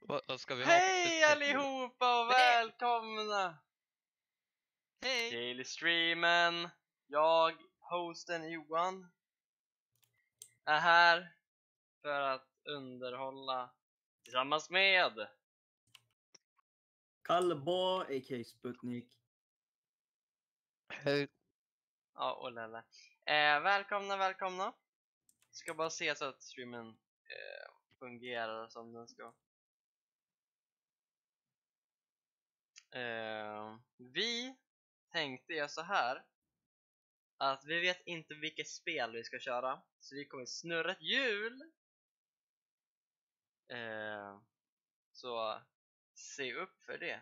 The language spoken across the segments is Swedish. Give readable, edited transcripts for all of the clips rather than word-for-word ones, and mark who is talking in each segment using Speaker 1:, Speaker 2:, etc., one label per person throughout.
Speaker 1: Vad ska vi ha?
Speaker 2: Hej allihopa och välkomna
Speaker 1: Hej!
Speaker 2: till streamen. Jag, hosten Johan, är här för att underhålla tillsammans med
Speaker 3: Kallebo, a.k.a. Sputnik.
Speaker 1: Hej!
Speaker 2: ja, och Lelle. Välkomna. Ska bara se så att streamen fungerar som den ska. Vi tänkte göra så här att vi vet inte vilket spel vi ska köra, så vi kommer snurra ett hjul. Så se upp för det.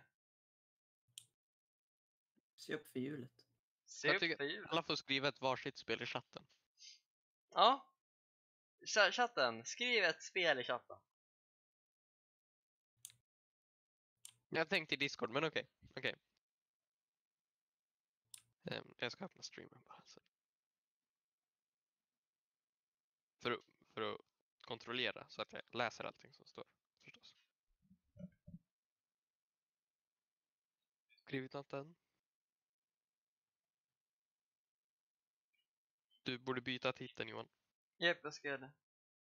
Speaker 3: Se upp för hjulet.
Speaker 2: Se
Speaker 1: Jag
Speaker 2: upp för
Speaker 1: tycker
Speaker 2: hjulet.
Speaker 1: alla får skriva ett varsitt spel i chatten.
Speaker 2: Ja. Chatten, skriv ett spel i chatten.
Speaker 1: Jag tänkte i Discord, men okej. Jag ska öppna streamen bara. Så. För att kontrollera så att jag läser allting som står, förstås. Skrivit något än? Du borde byta titeln, Johan.
Speaker 2: Japp, jag ska göra det.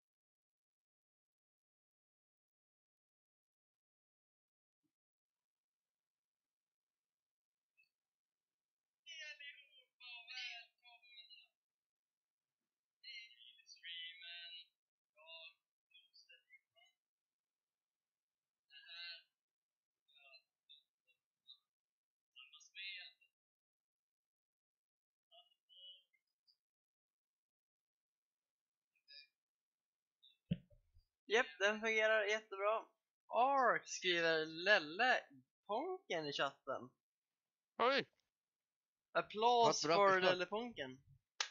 Speaker 2: Japp, den fungerar jättebra. Ark skriver Lelle Ponken i chatten.
Speaker 1: Oj!
Speaker 2: Applause
Speaker 1: Vad bra
Speaker 2: för
Speaker 1: förslag.
Speaker 2: Lelle Ponken.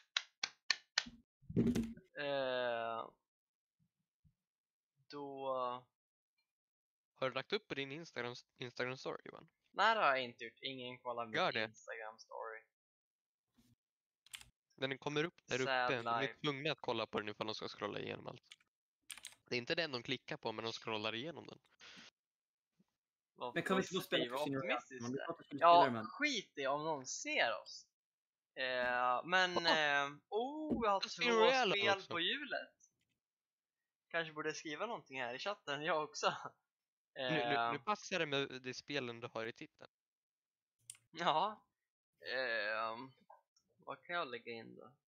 Speaker 2: Då...
Speaker 1: Har du lagt upp på din Instagram story, Johan?
Speaker 2: Nej, det har jag inte gjort. Ingen kollar min
Speaker 1: Gör det.
Speaker 2: Instagram story.
Speaker 1: Den kommer upp där
Speaker 2: Sad
Speaker 1: uppe. De är
Speaker 2: life.
Speaker 1: tvungna att kolla på den ifall de ska scrolla igenom allt. Det är inte den de klickar på, men de scrollar igenom den.
Speaker 3: Men kan vi inte få spela Casino Royale?
Speaker 2: optimistiskt
Speaker 3: Man vill
Speaker 2: där.
Speaker 3: prata skulle spela det, men-
Speaker 2: Skit i om någon ser oss. Men, jag har
Speaker 1: Casino
Speaker 2: 2
Speaker 1: Royale
Speaker 2: spel
Speaker 1: också.
Speaker 2: på hjulet. Kanske borde skriva någonting här i chatten, jag också.
Speaker 1: Nu passar det med det spelen du har i titeln.
Speaker 2: Ja. Vad kan jag lägga in då?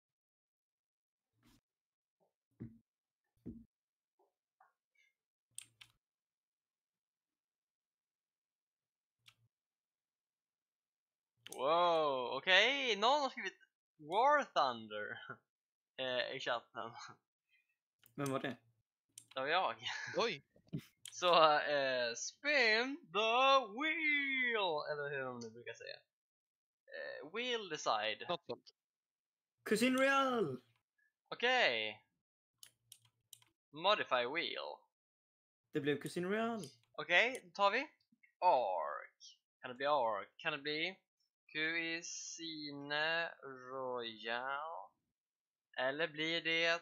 Speaker 2: Wow, okej. Någon har skrivit War Thunder i chatten.
Speaker 3: Men vad är det?
Speaker 2: Det var jag.
Speaker 1: Oj!
Speaker 2: Så spin the wheel, eller hur de nu brukar säga. Wheel decide.
Speaker 1: Något sånt.
Speaker 3: Casino Royale!
Speaker 2: Okej. Modify wheel.
Speaker 3: Det blev Casino Royale.
Speaker 2: Okej, då tar vi Ark. Kan det bli Ark? Kan det bli Cuisine Royale? Eller blir det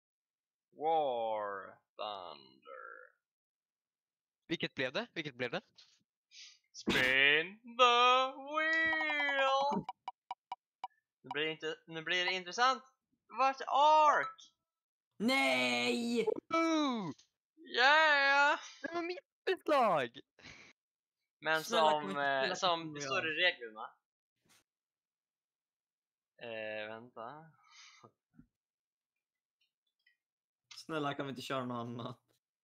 Speaker 2: War Thunder?
Speaker 1: Vilket blev det?
Speaker 2: Spin the wheel! Nu blir det intressant. Vart är Ark?
Speaker 3: Nej!
Speaker 1: Ooh!
Speaker 2: Yeah!
Speaker 1: Det var mitt förslag!
Speaker 2: Men
Speaker 3: Snälla, kan vi inte spela
Speaker 2: som
Speaker 3: Casino
Speaker 2: det står i
Speaker 3: Royale?
Speaker 2: reglerna. Vänta.
Speaker 3: Snälla, kan vi inte köra något annat?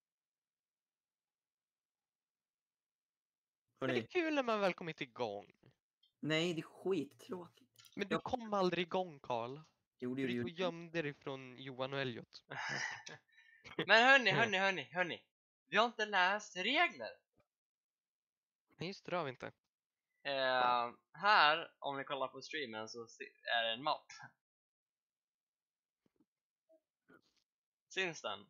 Speaker 1: Men det är
Speaker 3: Hörrni,
Speaker 1: kul när man väl kommit igång.
Speaker 3: nej, det är skittråkigt.
Speaker 1: Men du
Speaker 3: Ja.
Speaker 1: kom aldrig igång, Karl.
Speaker 3: Jo, det
Speaker 1: Du
Speaker 3: gjorde
Speaker 1: gick och gömde dig från Johan och Elliot.
Speaker 2: Men hörni. Vi har inte läst regler.
Speaker 1: Nej, just det, det har vi inte.
Speaker 2: Här, om ni kollar på streamen, så är det en mapp. Syns den?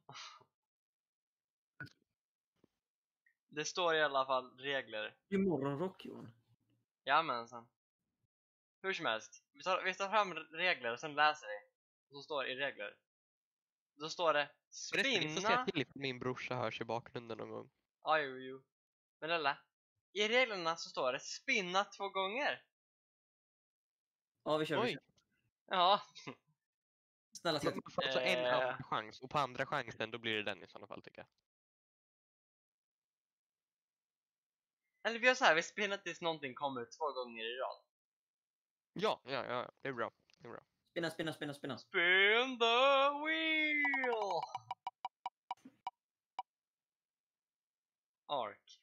Speaker 2: Det står i alla fall regler.
Speaker 3: Det är morgonrock, Johan.
Speaker 2: Jamensan. Hur som helst. Vi tar fram regler och sen läser vi. Och så står det i regler. Då står det
Speaker 1: Förresten, ni får säga
Speaker 2: spinna.
Speaker 1: till ifall min brorsa hörs i bakgrunden någon gång.
Speaker 2: Jo. Men Lella, i reglerna så står det spinna 2 gånger.
Speaker 3: Ja, vi kör.
Speaker 1: Oj.
Speaker 2: Ja.
Speaker 3: Snälla, säg
Speaker 1: Man får alltså en
Speaker 2: Eh.
Speaker 1: andra chans. Och på andra chansen då blir det den i sådana fall tycker jag.
Speaker 2: Eller vi gör så här, vi spinnar tills någonting kommer 2 gånger i rad.
Speaker 1: Ja. Det är bra.
Speaker 3: spinna.
Speaker 2: Spin the wheel! Ark.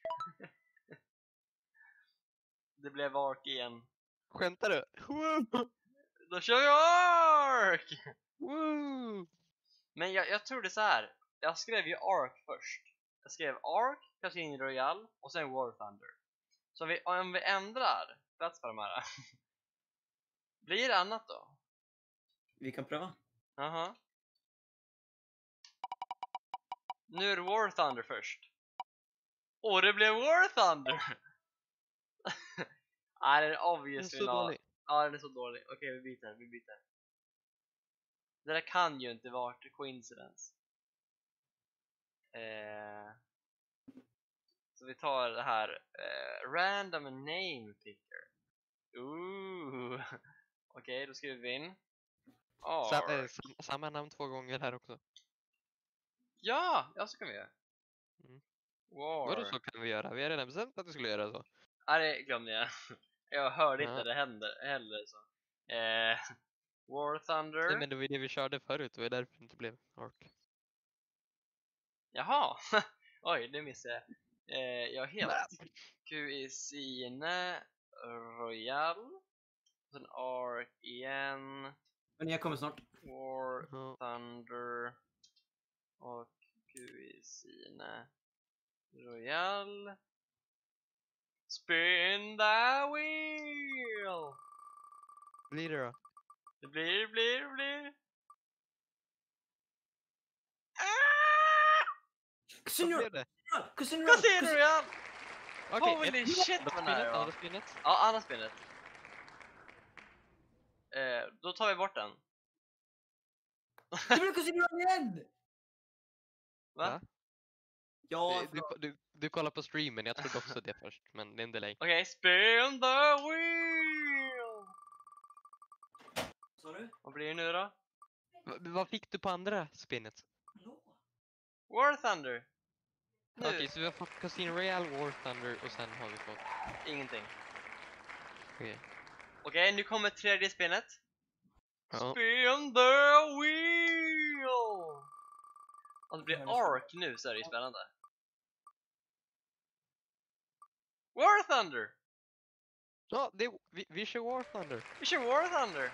Speaker 2: Det blev Ark igen.
Speaker 1: Skämtar du? Woo!
Speaker 2: Då kör vi Ark!
Speaker 1: Woo!
Speaker 2: Men jag tror det är så här. Jag skrev ju Ark först. Jag skrev Ark, Casino Royale och sen War Thunder. Så om vi ändrar plats på de här. Blir det annat då?
Speaker 3: Vi kan pröva.
Speaker 2: Jaha. Nu är det War Thunder först. Och det blev War Thunder! Nej, det är
Speaker 1: Den är
Speaker 2: obviously
Speaker 1: så
Speaker 2: not.
Speaker 1: dålig.
Speaker 2: Ja, den är så dålig. Okej, vi byter. Det där kan ju inte vara coincidence. Så vi tar det här. Random name picker. Ooh. Okej, då skriver vi in. Ark.
Speaker 1: Samma namn 2 gånger här också.
Speaker 2: Ja, så kan vi göra.
Speaker 1: Mm.
Speaker 2: War.
Speaker 1: Vadå så kan vi göra? Vi har redan bestämt att vi skulle göra så.
Speaker 2: Nej, det glömde jag. Jag hörde inte
Speaker 1: Ja.
Speaker 2: det händer heller så. War Thunder.
Speaker 1: Nej, men det var det vi körde förut. Det var därför det inte blev Ark.
Speaker 2: Jaha. Oj, det missade jag. Jag helt. Cuisine Royale. Sen Ark igen.
Speaker 3: Men jag kommer snart.
Speaker 2: War
Speaker 1: Ja.
Speaker 2: Thunder. Och Cuisine Royale. Spin the wheel!
Speaker 1: Blir det då?
Speaker 2: Det blir.
Speaker 3: Casino
Speaker 1: Vad blev det?
Speaker 2: Casino Royale!
Speaker 1: Okej,
Speaker 2: Holy shit vad nära jag var.
Speaker 1: Andra spinnet.
Speaker 2: Ja, andra spelet. Då tar vi bort den.
Speaker 3: Det blir Casino igen!
Speaker 2: Va?
Speaker 3: Ja,
Speaker 1: Du kollar på streamen, jag trodde också det först. Men det är en delay.
Speaker 2: Okej, spin the wheel!
Speaker 3: sa du?
Speaker 2: Vad blir det nu då?
Speaker 1: Vad fick du på andra spinnet?
Speaker 3: Hallå?
Speaker 2: War Thunder. Nu,
Speaker 1: Okej, så vi har fått Casino Royale, War Thunder och sen har vi fått...
Speaker 2: ingenting.
Speaker 1: Okej.
Speaker 2: Okej, nu kommer tredje spinnet.
Speaker 1: Ja.
Speaker 2: Spin the wheel! Om det blir Ark nu så är det ju spännande. War Thunder!
Speaker 1: Ja, vi kör War Thunder.
Speaker 2: Vi kör War Thunder!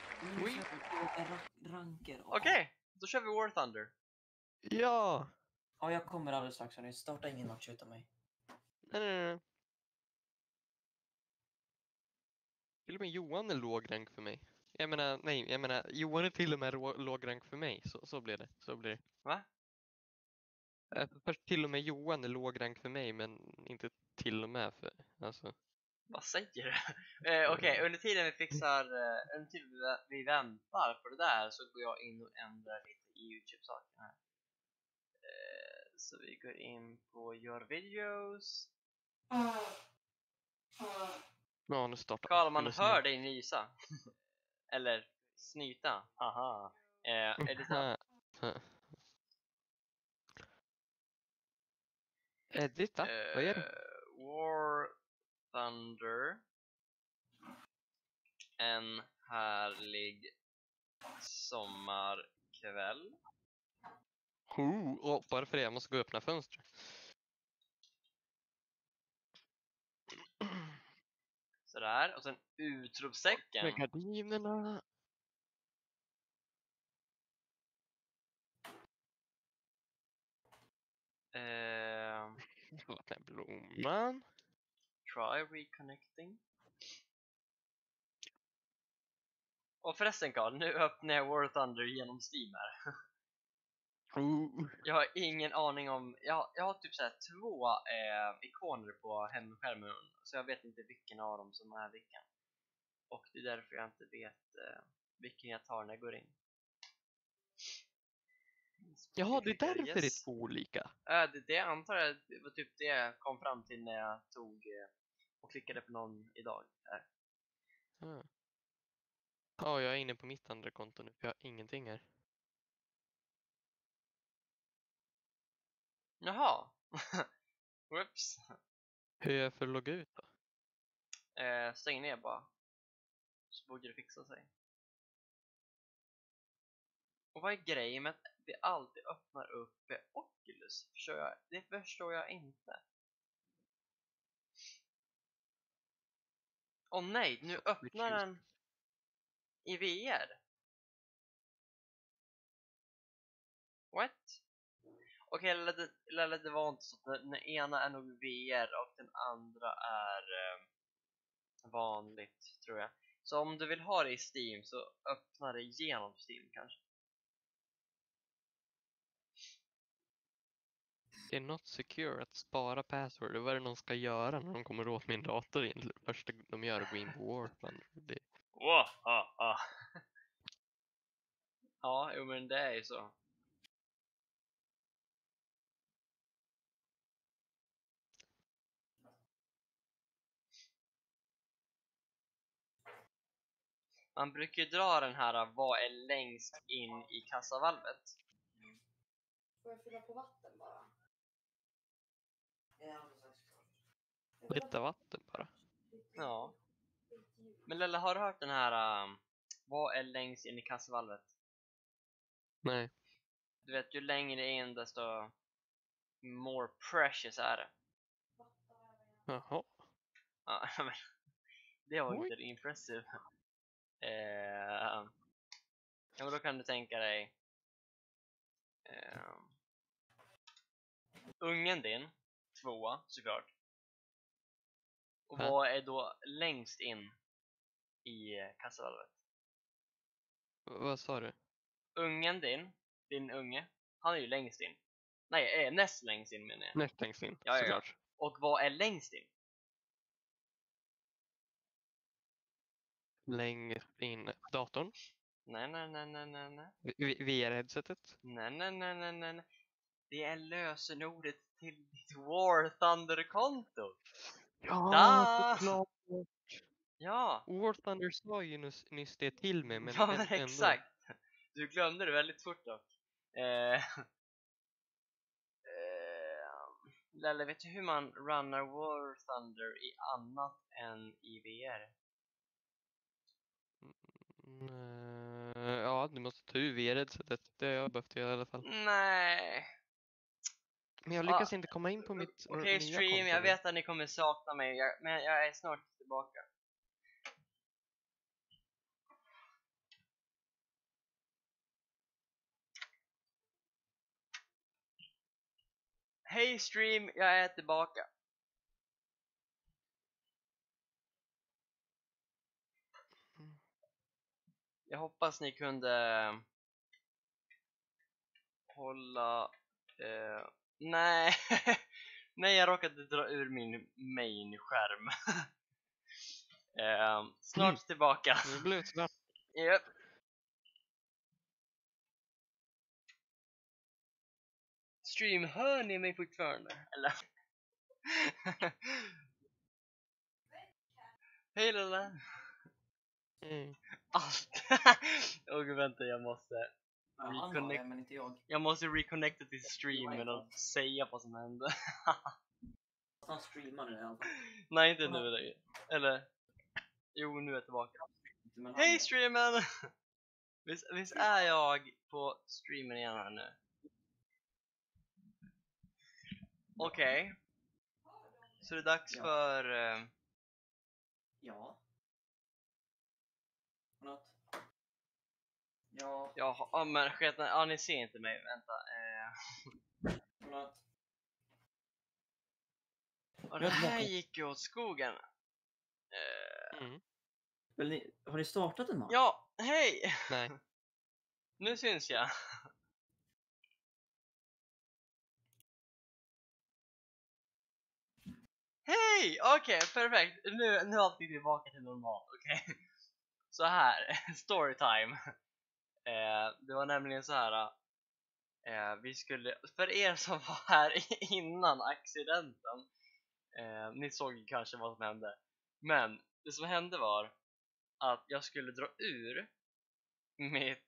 Speaker 3: Ranker.
Speaker 2: Okej, då kör vi War Thunder.
Speaker 1: Ja!
Speaker 3: Ja, jag kommer alldeles strax. Hörni. Starta ingen match utan mig.
Speaker 1: Nej. Till och med Johan är låg rank för mig. Jag menar, Johan är till och med låg rank för mig. Så blir det.
Speaker 2: Va?
Speaker 1: Först till och med Johan är låg rank för mig, men inte till och med för... Alltså...
Speaker 2: Vad säger du? Okej, under tiden under tiden vi väntar på det där så går jag in och ändrar lite i YouTube-saker här. Så vi går in på Your Videos.
Speaker 1: Ja, nu startar
Speaker 2: Karl, man hör dig nysa. Eller snyta. Haha. Är det sant?
Speaker 1: Edita? Vad är det?
Speaker 2: War Thunder. En härlig sommarkväll.
Speaker 1: Bara för det, jag måste gå och öppna fönstret.
Speaker 2: Sådär, och sen utropstecken.
Speaker 1: Med gardinerna. Vattna blomman.
Speaker 2: Try reconnecting. Och förresten Carl, nu öppnar jag War Thunder genom Steam här. Jag har ingen aning om... Jag har typ såhär 2 ikoner på hemskärmen. Så jag vet inte vilken av dem som är vilken. Och det är därför jag inte vet vilken jag tar när jag går in.
Speaker 1: Jaha, det är
Speaker 2: Klickar
Speaker 1: därför det är
Speaker 2: yes.
Speaker 1: två olika.
Speaker 2: Det antar jag det var typ det jag kom fram till när jag tog och klickade på någon idag.
Speaker 1: Ah. Ja, jag är inne på mitt andra konto nu för jag har ingenting här.
Speaker 2: Jaha. Whoops.
Speaker 1: Hur gör jag för att logga ut då?
Speaker 2: Stäng ner bara. Så borde det fixa sig. Och vad är grejen med att det alltid öppnar upp Oculus? Det förstår jag inte. Åh nej, nu öppnar den i VR. What? Okej, eller det var inte så att den ena är nog VR och den andra är vanligt, tror jag. Så om du vill ha det i Steam så öppnar det genom Steam kanske.
Speaker 1: Det är not secure att spara password. Vad är det någon ska göra när de kommer åt min dator egentligen? Första de gör är att gå in på War Thunder. Det...
Speaker 2: Wow, Ja, jo, men det är ju så. Man brukar ju dra den här, vad är längst in i kassavalvet?
Speaker 4: Får jag fylla på vatten bara?
Speaker 1: Lite vatten bara.
Speaker 2: Ja. Men Lella, har du hört den här, vad är längst in i kassavalvet?
Speaker 1: Nej.
Speaker 2: Du vet, ju längre in desto more precious är det.
Speaker 1: Jaha.
Speaker 2: Ja, men det var
Speaker 1: Oj.
Speaker 2: inte impressive. Ja, men då kan du tänka dig ungen din, 2 såklart. Och
Speaker 1: Ja.
Speaker 2: vad är då längst in i kassavalvet?
Speaker 1: Vad sa du?
Speaker 2: Ungen din unge, han är ju längst in. Nej, näst längst in menar jag.
Speaker 1: Näst längst in,
Speaker 2: Ja.
Speaker 1: såklart.
Speaker 2: Och vad är längst in?
Speaker 1: Längst in datorn.
Speaker 2: Nej.
Speaker 1: VR-headsetet.
Speaker 2: Nej. Det är lösenordet till ditt War Thunder-konto.
Speaker 1: Ja, såklart.
Speaker 2: Ja,
Speaker 1: War Thunder sa ju nyss det till mig, men
Speaker 2: ja, men
Speaker 1: ändå.
Speaker 2: exakt. Du glömde det väldigt fort då. Lelle, vet du hur man runnar War Thunder i annat än i VR?
Speaker 1: Ja, du måste ta ur VR-headsetet. Det har jag behövt göra i alla fall.
Speaker 2: Nej.
Speaker 1: Men jag lyckas inte komma in på mitt
Speaker 2: Okej,
Speaker 1: nya
Speaker 2: stream,
Speaker 1: konto
Speaker 2: jag
Speaker 1: nu.
Speaker 2: vet att ni kommer sakna mig, men jag är snart tillbaka. Hej stream, jag är tillbaka. Jag hoppas ni kunde hålla... nej, nej, jag råkade dra ur min main-skärm. Snart tillbaka.
Speaker 1: Nu blev det svart.
Speaker 2: Yep. Stream, hör ni mig fortfarande? Eller? Hej Lilla. Allt. Och vänta, jag måste reconnect.
Speaker 3: Men inte jag.
Speaker 2: Jag måste reconnecta till streamen och säga vad som hände.
Speaker 3: Han streamar nu i alla fall.
Speaker 2: Nej, inte nu längre. Eller, jo, nu är jag tillbaka.
Speaker 3: Men
Speaker 2: Hej streamen! Visst är jag på streamen igen här nu? Okej. Så det är dags för...
Speaker 3: Ja. Något? Ja.
Speaker 2: Ja, men sketen, ja, ni ser inte mig, vänta.
Speaker 3: Något?
Speaker 2: Och det här gick ju åt skogen.
Speaker 3: Har ni startat en match?
Speaker 2: Ja, hej!
Speaker 1: Nej.
Speaker 2: Nu syns jag. Hej! Okej, perfekt. Nu är allting tillbaka till normalt, okej? Så här, storytime. Det var nämligen så här. Vi skulle, för er som var här innan accidenten, ni såg ju kanske vad som hände. Men det som hände var att jag skulle dra ur mitt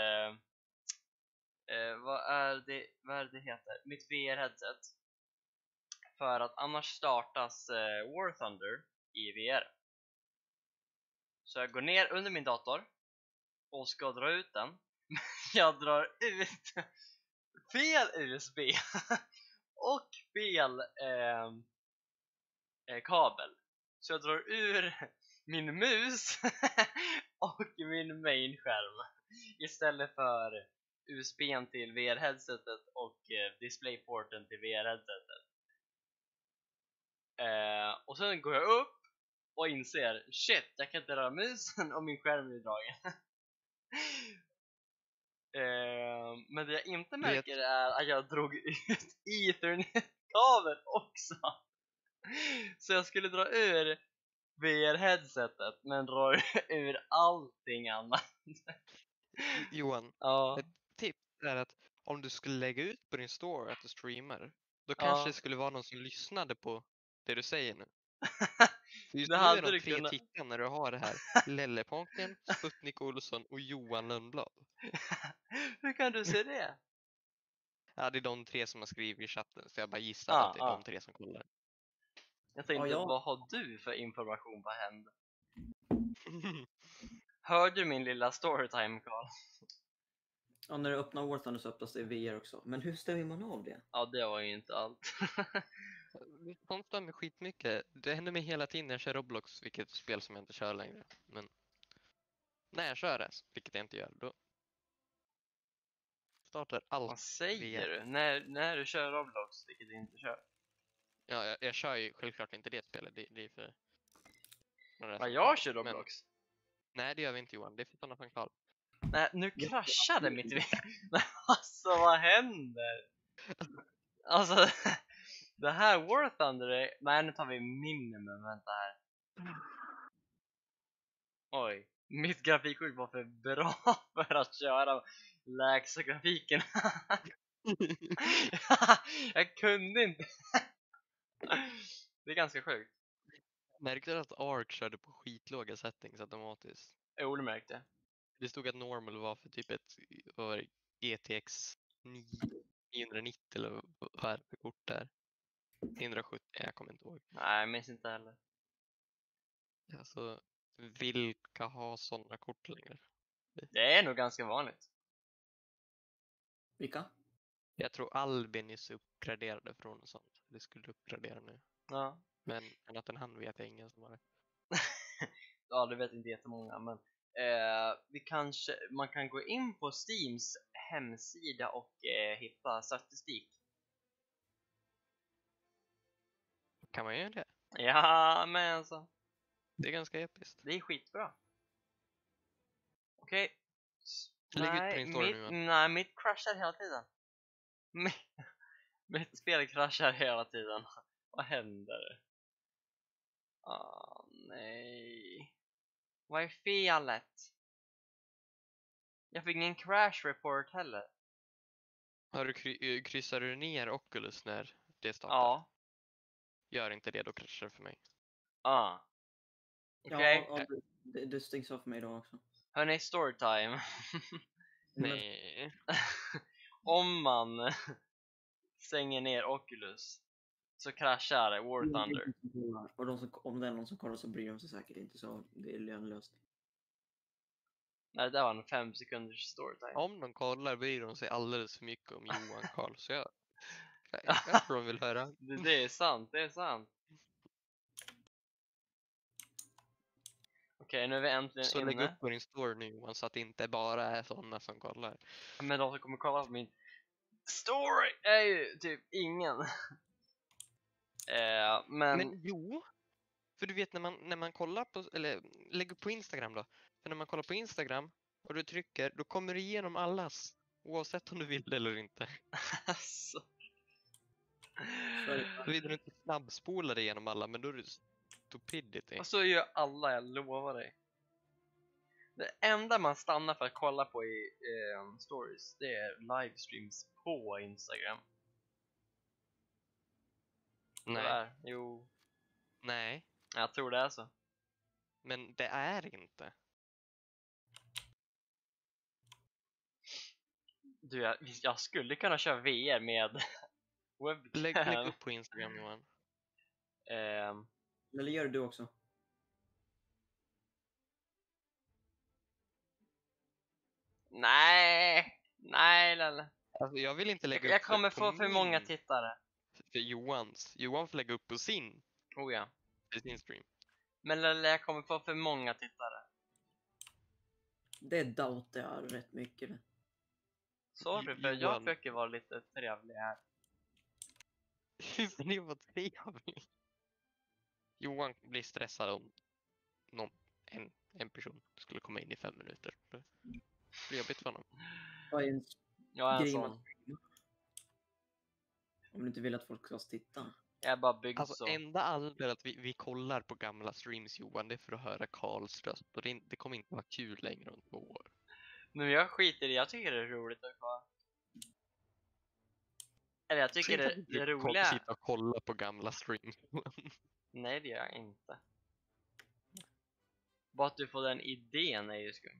Speaker 2: vad är det heter? Mitt VR-headset. För att annars startas War Thunder i VR. Så jag går ner under min dator och ska dra ut den. Jag drar ut fel USB och fel kabel. Så jag drar ur min mus och min main-skärm istället för USB:n till VR-headsetet och DisplayPorten till VR-headsetet. Och sen går jag upp och inser, shit, jag kan inte röra musen och min skärm är dragen. Men det jag inte märker är att jag drog ut Ethernet-kabel också. Så jag skulle dra ur VR-headsetet men dra ur allting annat.
Speaker 1: Johan,
Speaker 2: Ja.
Speaker 1: ett tips är att om du skulle lägga ut på din store att du streamar, då kanske det skulle vara någon som lyssnade på det du säger nu. För just
Speaker 2: Det
Speaker 1: nu
Speaker 2: hade
Speaker 1: är de
Speaker 2: du
Speaker 1: 3
Speaker 2: kunnat.
Speaker 1: tittarna när du har det här. Lelleponken, Sputnik Olsson och Johan Lundblad.
Speaker 2: Hur kan du se det?
Speaker 1: Ja, det är de 3 som har skrivit i chatten, så jag bara gissar att det är de 3 som kollar.
Speaker 2: Jag tänkte,
Speaker 3: Ja.
Speaker 2: vad har du för information på hände? Hörde du min lilla storytime, Carl?
Speaker 3: Ja, när du öppnar War Thunder så öppnas det i VR också. Men hur stänger man av det?
Speaker 2: Ja, det var ju inte allt.
Speaker 1: Sånt stör mig skitmycket. Det händer mig hela tiden när jag kör Roblox, vilket spel som jag inte kör längre. Men när jag kör det, vilket jag inte gör, då startar allt.
Speaker 2: Vad säger
Speaker 1: VR.
Speaker 2: du? När du kör Roblox, vilket du inte kör?
Speaker 1: Ja, jag kör ju självklart inte det spelet. Det är för...
Speaker 2: Vad jag kör Roblox?
Speaker 1: Nej, det gör vi inte, Johan. Det är för sådana som Carl.
Speaker 2: Nej, nu kraschade mitt Alltså, vad händer? Alltså, det här War Thunder är... Nej, nu tar vi minimum, vänta här. Oj, mitt grafikkort var för bra för att köra lägsta grafiken. Jag kunde inte. Det är ganska sjukt.
Speaker 1: Märkte du att Ark körde på skitlåga settings automatiskt?
Speaker 2: Jo, det märkte jag.
Speaker 1: Det stod att normal var för typ ett GTX 990 eller vad är det för kort där? 970, jag kommer inte ihåg.
Speaker 2: Nej, jag minns inte heller.
Speaker 1: Alltså, vilka har sådana kort längre?
Speaker 2: Det är nog ganska vanligt.
Speaker 3: Vilka?
Speaker 1: Jag tror Albin är så uppgraderade från sånt. Det skulle uppgradera nu.
Speaker 2: Ja.
Speaker 1: Men annat än han vet jag ingen som har det.
Speaker 2: Ja, det vet inte jättemånga, men man kan gå in på Steams hemsida och hitta statistik.
Speaker 1: Kan man göra det?
Speaker 2: Ja, men alltså,
Speaker 1: Det är ganska episkt.
Speaker 2: det är skitbra. Okej.
Speaker 1: Lägg ut på din story nu.
Speaker 2: Nej, mitt crashar hela tiden. Mitt spel kraschar hela tiden. Vad händer? Nej. Vad är felet? Jag fick ingen crash report heller.
Speaker 1: Har du kryssar du ner Oculus när det startar?
Speaker 2: Ja.
Speaker 1: Gör inte det, då kraschar det för mig.
Speaker 2: Okej.
Speaker 3: Ja, det stängs av för mig då också.
Speaker 2: Hörni, storytime.
Speaker 1: Nej.
Speaker 2: Om man stänger ner Oculus så kraschar War Thunder.
Speaker 3: Och om det är någon som kollar så bryr de sig säkert inte, så det är lönlöst.
Speaker 2: Nej, det var en 5 sekunders storytime.
Speaker 1: Om de kollar bryr de sig alldeles för mycket om Johan Karl. Så jag tror de vill höra.
Speaker 2: Det är sant, det är sant. Okej, nu är vi äntligen
Speaker 1: Så lägg
Speaker 2: inne.
Speaker 1: upp på din story nu, Johan, så att det inte bara är sådana som kollar.
Speaker 2: Men de som kommer kolla på min story är ju typ ingen.
Speaker 1: Men jo, för du vet när man kollar på, eller lägger upp på Instagram då. För när man kollar på Instagram och du trycker, då kommer du igenom allas. Oavsett om du vill det eller inte.
Speaker 2: Alltså.
Speaker 1: Då vill du inte snabbspola dig igenom alla, men då är det stupidity.
Speaker 2: Och så gör alla, jag lovar dig. Det enda man stannar för att kolla på i stories, det är livestreams på Instagram.
Speaker 1: Nej.
Speaker 2: Sådär. Jo,
Speaker 1: Nej.
Speaker 2: jag tror det är så.
Speaker 1: Men det är inte.
Speaker 2: Du, jag skulle kunna köra VR med
Speaker 1: Lägg
Speaker 2: webcam.
Speaker 1: upp på Instagram, Johan.
Speaker 3: Eller gör du också?
Speaker 2: Nej, Lelle.
Speaker 1: Alltså, jag vill inte lägga
Speaker 2: Jag
Speaker 1: upp det
Speaker 2: kommer
Speaker 1: på
Speaker 2: få för många
Speaker 1: min,
Speaker 2: tittare.
Speaker 1: för Johan får lägga upp på sin stream.
Speaker 2: Men Lelle, jag kommer få för många tittare.
Speaker 3: Det doubtar jag rätt mycket.
Speaker 2: Sorry, för jag
Speaker 1: Johan.
Speaker 2: försöker vara lite trevlig här.
Speaker 1: Det var trevligt. Johan blir stressad om en person skulle komma in i 5 minuter. Det blir jobbigt för honom.
Speaker 3: Vad är en
Speaker 2: Jag är en
Speaker 3: grej
Speaker 2: sån.
Speaker 3: man... Om du inte vill att folk ska titta.
Speaker 2: Jag är bara byggd
Speaker 1: Alltså
Speaker 2: så.
Speaker 1: enda anledningen till att vi kollar på gamla streams, Johan, det är för att höra Karls röst. Och det kommer inte vara kul längre om 2 år.
Speaker 2: Men jag skiter i det. Jag tycker det är roligt att kolla. Eller jag tycker det roliga...
Speaker 1: Sitta och kolla på gamla streams.
Speaker 2: Nej, det gör jag inte. Bara att du får den idén är ju skum.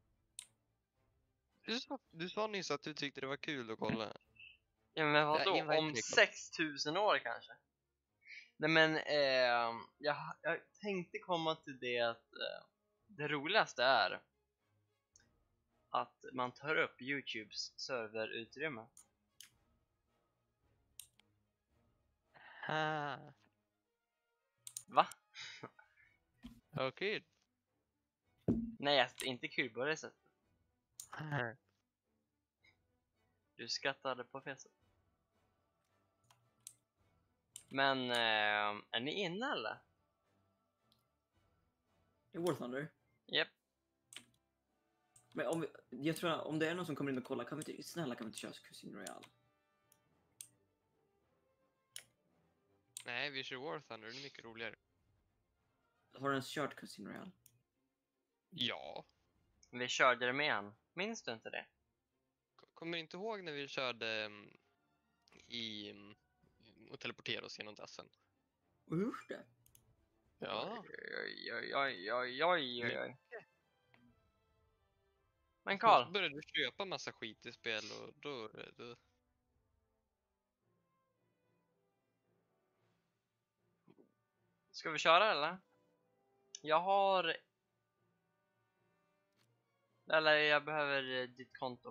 Speaker 1: Du sa nyss att du tyckte det var kul att kolla.
Speaker 2: Ja, men
Speaker 1: Jag
Speaker 2: vadå?
Speaker 1: inviterar
Speaker 2: Om
Speaker 1: dig.
Speaker 2: 6000 år kanske? Nej, men jag tänkte komma till det att det roligaste är att man tar upp YouTubes serverutrymme. Va?
Speaker 1: Okej.
Speaker 2: Nej, alltså, inte kul på det sättet. Du skrattade på fel sätt. Men är ni inne eller?
Speaker 3: I War Thunder?
Speaker 2: Japp.
Speaker 3: Men jag tror att om det är någon som kommer in och kollar, kan vi inte köra Cuisine Royale?
Speaker 1: Nej, vi kör War Thunder, det är mycket roligare.
Speaker 3: Har du ens kört Cuisine Royale?
Speaker 1: Ja.
Speaker 2: Vi körde det med han. Minns du inte det?
Speaker 1: Kommer inte ihåg när vi körde och teleporterade oss genom dassen?
Speaker 3: Och gjort det?
Speaker 1: Ja.
Speaker 2: Oj. Men Karl,
Speaker 1: Så började du köpa massa skit i spel och då...
Speaker 2: ska vi köra eller? Jag har... Eller jag behöver ditt konto.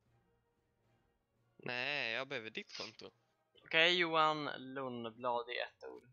Speaker 1: Nej, jag behöver ditt konto.
Speaker 2: Okej, Johan Lundblad i ett ord.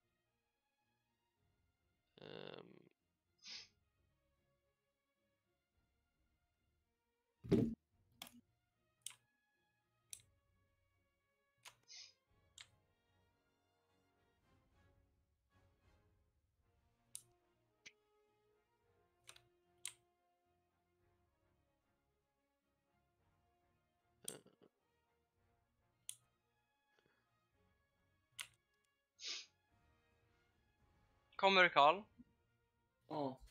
Speaker 2: Kommer du Karl?
Speaker 3: Ja.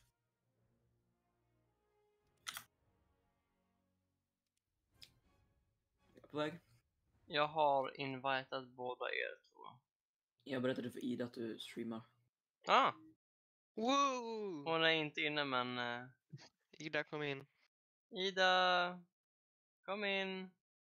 Speaker 3: Jag är på väg.
Speaker 2: Jag har inviterat båda er två.
Speaker 3: Jag berättade för Ida att du streamar.
Speaker 2: Ah,
Speaker 1: Wow!
Speaker 2: hon är inte inne men...
Speaker 1: Ida, kom in.
Speaker 2: Ida, kom in.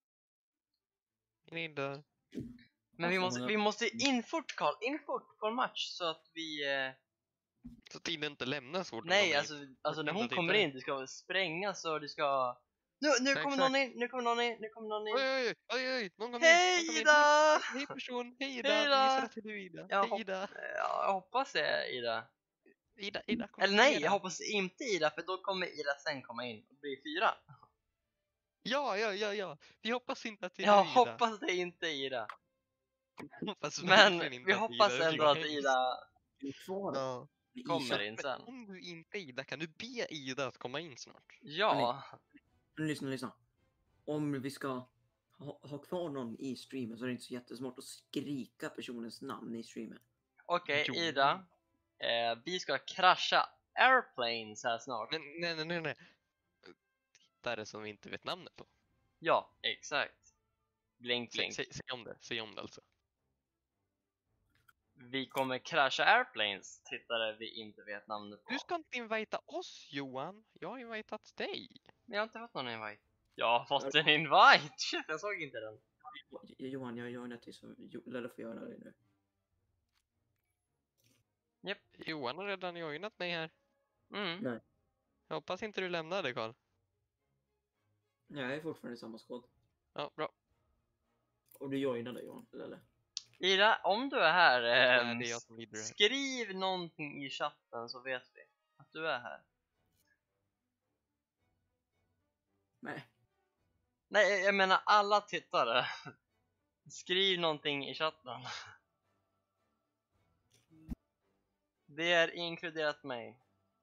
Speaker 1: Ida.
Speaker 2: Men
Speaker 3: Alltså,
Speaker 2: vi måste in fort Karl, in fort på en match så att vi...
Speaker 1: Så att Ida inte lämnas fort.
Speaker 2: Nej, alltså när hon kommer in, du ska sprängas och du ska... Nu kommer någon in, nu kommer någon in.
Speaker 1: Oj, någon kom in.
Speaker 2: Hej Ida!
Speaker 1: Hej person, hej Ida.
Speaker 2: Hej, Ida.
Speaker 1: Vi gissar att det är du Ida. Hej Ida.
Speaker 2: Jag hoppas det är Ida.
Speaker 1: Ida, kom
Speaker 2: Eller nej,
Speaker 1: Ida.
Speaker 2: jag hoppas inte Ida, för då kommer Ida sen komma in och bli 4.
Speaker 1: Ja. Vi hoppas inte att det är
Speaker 2: Jag
Speaker 1: du Ida.
Speaker 2: hoppas det är inte Ida.
Speaker 1: Hoppas
Speaker 2: Men
Speaker 1: verkligen inte
Speaker 2: vi
Speaker 1: att
Speaker 2: hoppas
Speaker 1: Ida är
Speaker 2: ändå att
Speaker 1: hemskt.
Speaker 2: Ida
Speaker 1: Ja.
Speaker 2: kommer in sen.
Speaker 1: Om du inte är Ida, kan du be Ida att komma in snart?
Speaker 2: Ja,
Speaker 3: Lyssna. Om vi ska ha kvar någon i streamen så är det inte så jättesmart att skrika personens namn i streamen.
Speaker 2: okej
Speaker 1: Jo.
Speaker 2: Ida. Vi ska krascha airplanes här snart.
Speaker 1: Nej. Tittare som vi inte vet namnet på.
Speaker 2: Ja, exakt. Blink, blink.
Speaker 1: Säg om det alltså.
Speaker 2: Vi kommer crasha airplanes, tittare vi inte vet namnet på.
Speaker 1: Du ska inte invita oss, Johan. Jag har invitat dig.
Speaker 2: Men jag har inte fått någon invite. Jag har fått en invite! Shit, jag såg inte den.
Speaker 3: Johan, jag gör det så Lelle får göra det nu.
Speaker 1: Johan har redan joinat mig här.
Speaker 2: Mm.
Speaker 3: Nej.
Speaker 1: Jag hoppas inte du lämnade, Karl.
Speaker 3: Jag är fortfarande i samma skåd.
Speaker 1: Ja, bra.
Speaker 3: Och du joinade Johan, Lelle.
Speaker 2: Ida, om du är här,
Speaker 1: Nej, det är jag som lider.
Speaker 2: skriv någonting i chatten så vet vi att du är här.
Speaker 3: Nej.
Speaker 2: Nej, jag menar alla tittare. Skriv någonting i chatten. Det är inkluderat mig.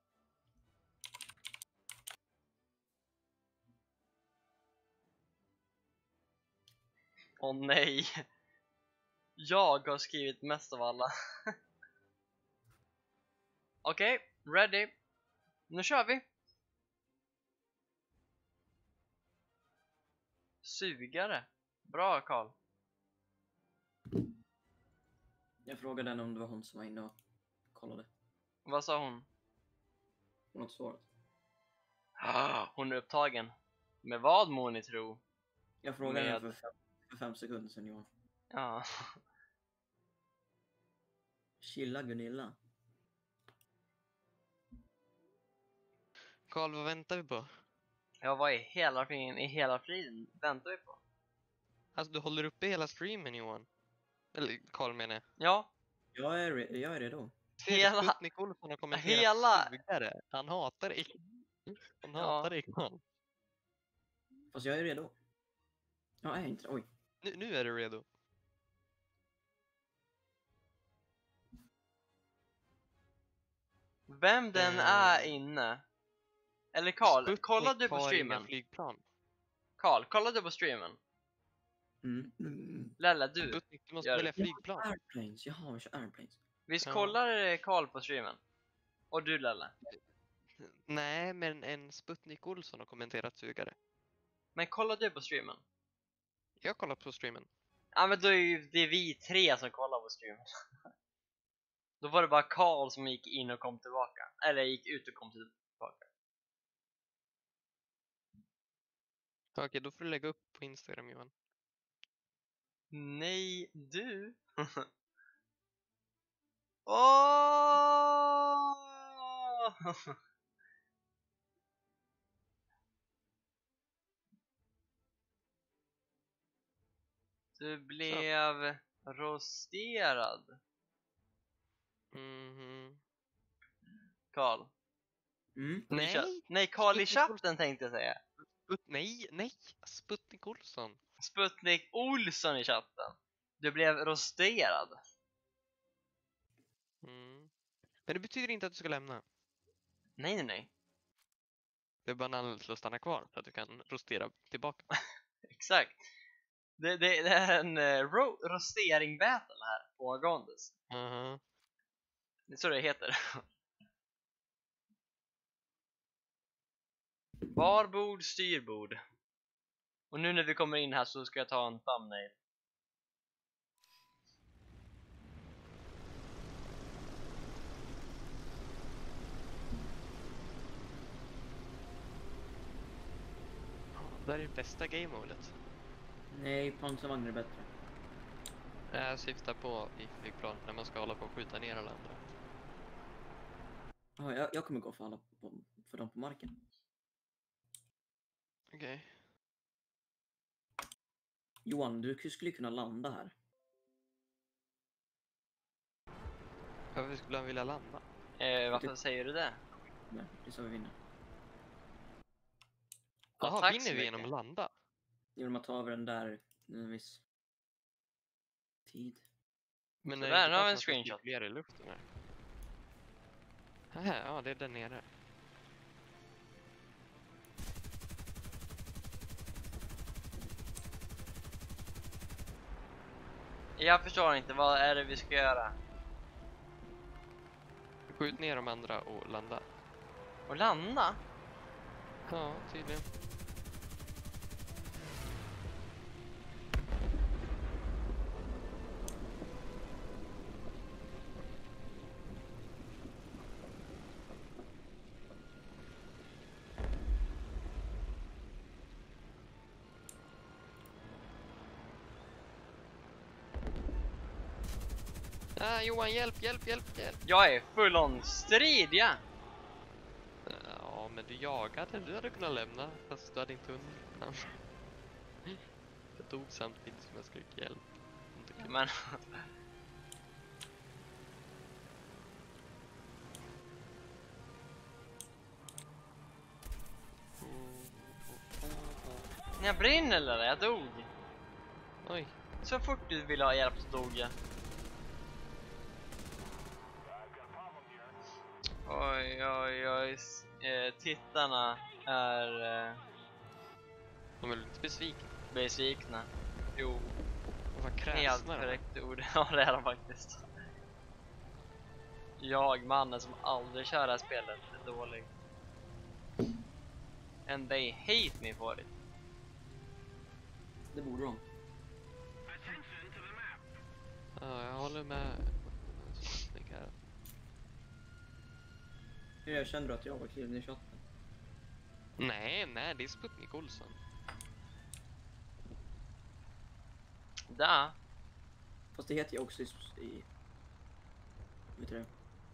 Speaker 2: Åh nej. Jag har skrivit mest av alla. Okej, ready. Nu kör vi. Sugare. Bra, Karl.
Speaker 3: Jag frågade henne om det var hon som var inne och kollade.
Speaker 2: Vad sa hon?
Speaker 3: Hon har inte svarat.
Speaker 2: Hon är upptagen. Med vad må ni tro?
Speaker 3: Jag frågade
Speaker 2: Med-
Speaker 3: henne för 5 sekunder sedan Johan.
Speaker 2: Ja.
Speaker 3: Chilla Gunilla.
Speaker 1: Karl, vad väntar vi på?
Speaker 2: Ja, vad i hela friden väntar vi på?
Speaker 1: Alltså, du håller uppe hela streamen, Johan. Eller Karl menar jag.
Speaker 2: Ja,
Speaker 3: Jag är redo.
Speaker 2: Hela-
Speaker 1: Sputnik Olsson har kommenterat
Speaker 2: hela-
Speaker 1: sugare. Han hatar dig. Han
Speaker 2: Ja.
Speaker 1: hatar dig, Karl.
Speaker 3: Fast jag är redo. Jag är inte. Oj.
Speaker 1: Nu är du redo.
Speaker 2: vem den är inne. Eller Karl,
Speaker 1: Sputnik
Speaker 2: kollade du på
Speaker 1: har inga
Speaker 2: streamen?
Speaker 1: flygplan.
Speaker 2: Karl, kollade du på streamen? Lella, du.
Speaker 1: Sputnik, du måste
Speaker 2: Gör
Speaker 1: välja
Speaker 2: det.
Speaker 1: flygplan.
Speaker 3: Airplanes. Jaha, vi kör airplanes.
Speaker 2: Visst
Speaker 1: Ja.
Speaker 2: kollar Karl på streamen? Och du, Lella.
Speaker 1: Nej, men en Sputnik Olsson har kommenterat sugare.
Speaker 2: Men kollade du på streamen?
Speaker 1: Jag kollar på streamen.
Speaker 2: Ja, men då är ju det är vi tre som kollar på streamen. Då var det bara Karl som gick in och kom tillbaka. Eller gick ut och kom tillbaka.
Speaker 1: Okej, då får du lägga upp på Instagram, Johan.
Speaker 2: Nej, du. Åh! Du blev rosterad,
Speaker 1: Mhm.
Speaker 2: Karl.
Speaker 1: Nej,
Speaker 2: Nej, Karl i
Speaker 1: Sputnik
Speaker 2: chatten tänkte jag säga.
Speaker 1: nej. Sputnik Olsson.
Speaker 2: Sputnik Olsson i chatten. Du blev rosterad.
Speaker 1: Mm. Men det betyder inte att du ska lämna.
Speaker 2: Nej.
Speaker 1: Det är bara en anledning till att stanna kvar så att du kan rostera tillbaka.
Speaker 2: Exakt. Det är en rostering battle här på Gondes.
Speaker 1: Mhm.
Speaker 2: Det är så det heter. Barbord, styrbord. Och nu när vi kommer in här så ska jag ta en thumbnail.
Speaker 1: Det här är det bästa game-modet.
Speaker 3: Nej, pansarvagn är bättre.
Speaker 1: Jag syftar på i flygplan när man ska hålla på och skjuta ner alla andra.
Speaker 3: Ja, jag kommer gå för alla för dem på marken.
Speaker 1: Okej.
Speaker 3: Johan, du skulle kunna landa här.
Speaker 1: Varför skulle han vilja landa?
Speaker 2: Varför säger du det?
Speaker 3: Nej, det är så vi vinner.
Speaker 2: Ja,
Speaker 1: Jaha,
Speaker 2: tack
Speaker 1: vinner
Speaker 2: så
Speaker 1: vi
Speaker 2: mycket.
Speaker 1: genom att landa?
Speaker 3: Genom att ta över den där en viss tid.
Speaker 1: Men
Speaker 2: Så
Speaker 1: är
Speaker 2: där,
Speaker 1: det inte
Speaker 2: nu har
Speaker 1: bara
Speaker 2: vi en
Speaker 1: att man ska
Speaker 2: screenshot.
Speaker 1: cirkulera i luften här? Här, ja, det är där nere.
Speaker 2: Jag förstår inte, vad är det vi ska göra?
Speaker 1: Skjut ner de andra och landa.
Speaker 2: Och landa?
Speaker 1: Ja, tydligen. Johan, hjälp.
Speaker 2: Jag är full on strid, ja!
Speaker 1: Ja, men du jagade. Du hade kunnat lämna, fast du hade inte hunnit. Jag dog samtidigt som jag skrek hjälp. Inte kul.
Speaker 2: Men... Jag brinner eller? Jag dog.
Speaker 1: Oj.
Speaker 2: Så fort du ville ha hjälp så dog jag. Oj. Tittarna är
Speaker 1: De är lite besvikna.
Speaker 2: besvikna. Jo,
Speaker 1: De var
Speaker 2: helt
Speaker 1: kräsna.
Speaker 2: korrekt ord. Ja, det är de faktiskt. Jag, mannen som aldrig kör det här spelet, är dålig. And they hate me for it.
Speaker 3: Det borde de.
Speaker 1: Ja, jag håller med. Snygg här.
Speaker 3: Jag kände att jag var killen i chatten.
Speaker 1: Nej, det är Sputnik Olsson.
Speaker 2: Da.
Speaker 3: Fast det heter jag också i vet du det?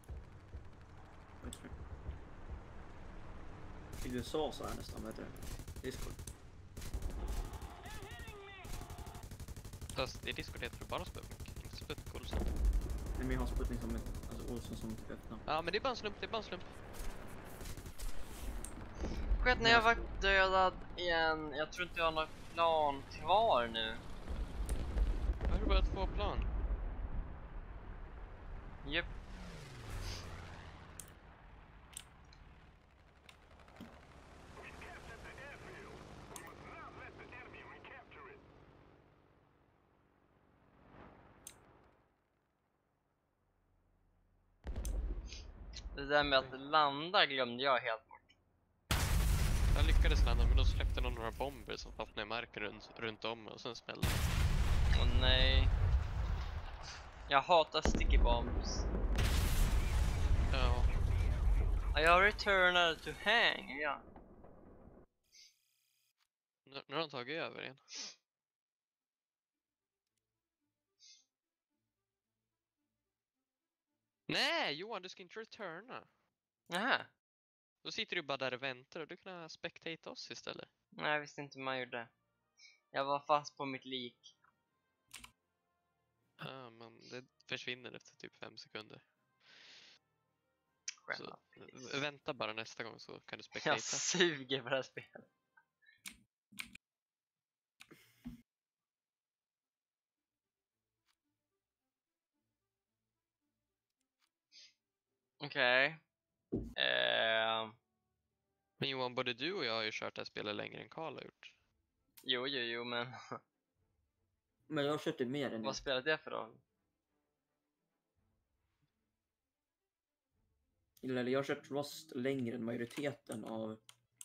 Speaker 3: I USA så är nästan, vet du det? Discord.
Speaker 1: Fast i Discord heter det bara Sputnik, inte Sputnik Olsson.
Speaker 3: Nej, men jag har Sputnik som alltså Olsson som typ efternamn.
Speaker 1: Ja, men det är bara en slump,
Speaker 2: Skett när jag var dödad igen. Jag tror inte jag har något plan kvar nu.
Speaker 1: Jag har bara 2 plan.
Speaker 2: Japp. Det där med att landa glömde jag helt bort.
Speaker 1: Jag lyckades landa, men då släppte någon några bomber som fastnade i marken runt om och sen smällde det.
Speaker 2: Åh nej. Jag hatar sticky bombs.
Speaker 1: Ja.
Speaker 2: Jag returnar to hang, ja.
Speaker 1: Nu har de tagit över igen. Nej, Johan, du ska inte returna.
Speaker 2: Nähä.
Speaker 1: Då sitter du bara där och väntar och du kan spectate oss istället.
Speaker 2: Nej, jag visste inte man gjorde. Jag var fast på mitt lik.
Speaker 1: Ja, men det försvinner efter typ 5 sekunder. Så, vänta bara nästa gång så kan du spectate.
Speaker 2: Jag suger på det här spelet. Okej.
Speaker 1: Men Johan, både du och jag har ju kört det här spelet längre än Karl har gjort.
Speaker 2: Jo, men
Speaker 3: Men jag har kört det mer än
Speaker 2: vad
Speaker 3: det.
Speaker 2: spelar det för roll?
Speaker 3: Eller jag har kört Rust längre än majoriteten av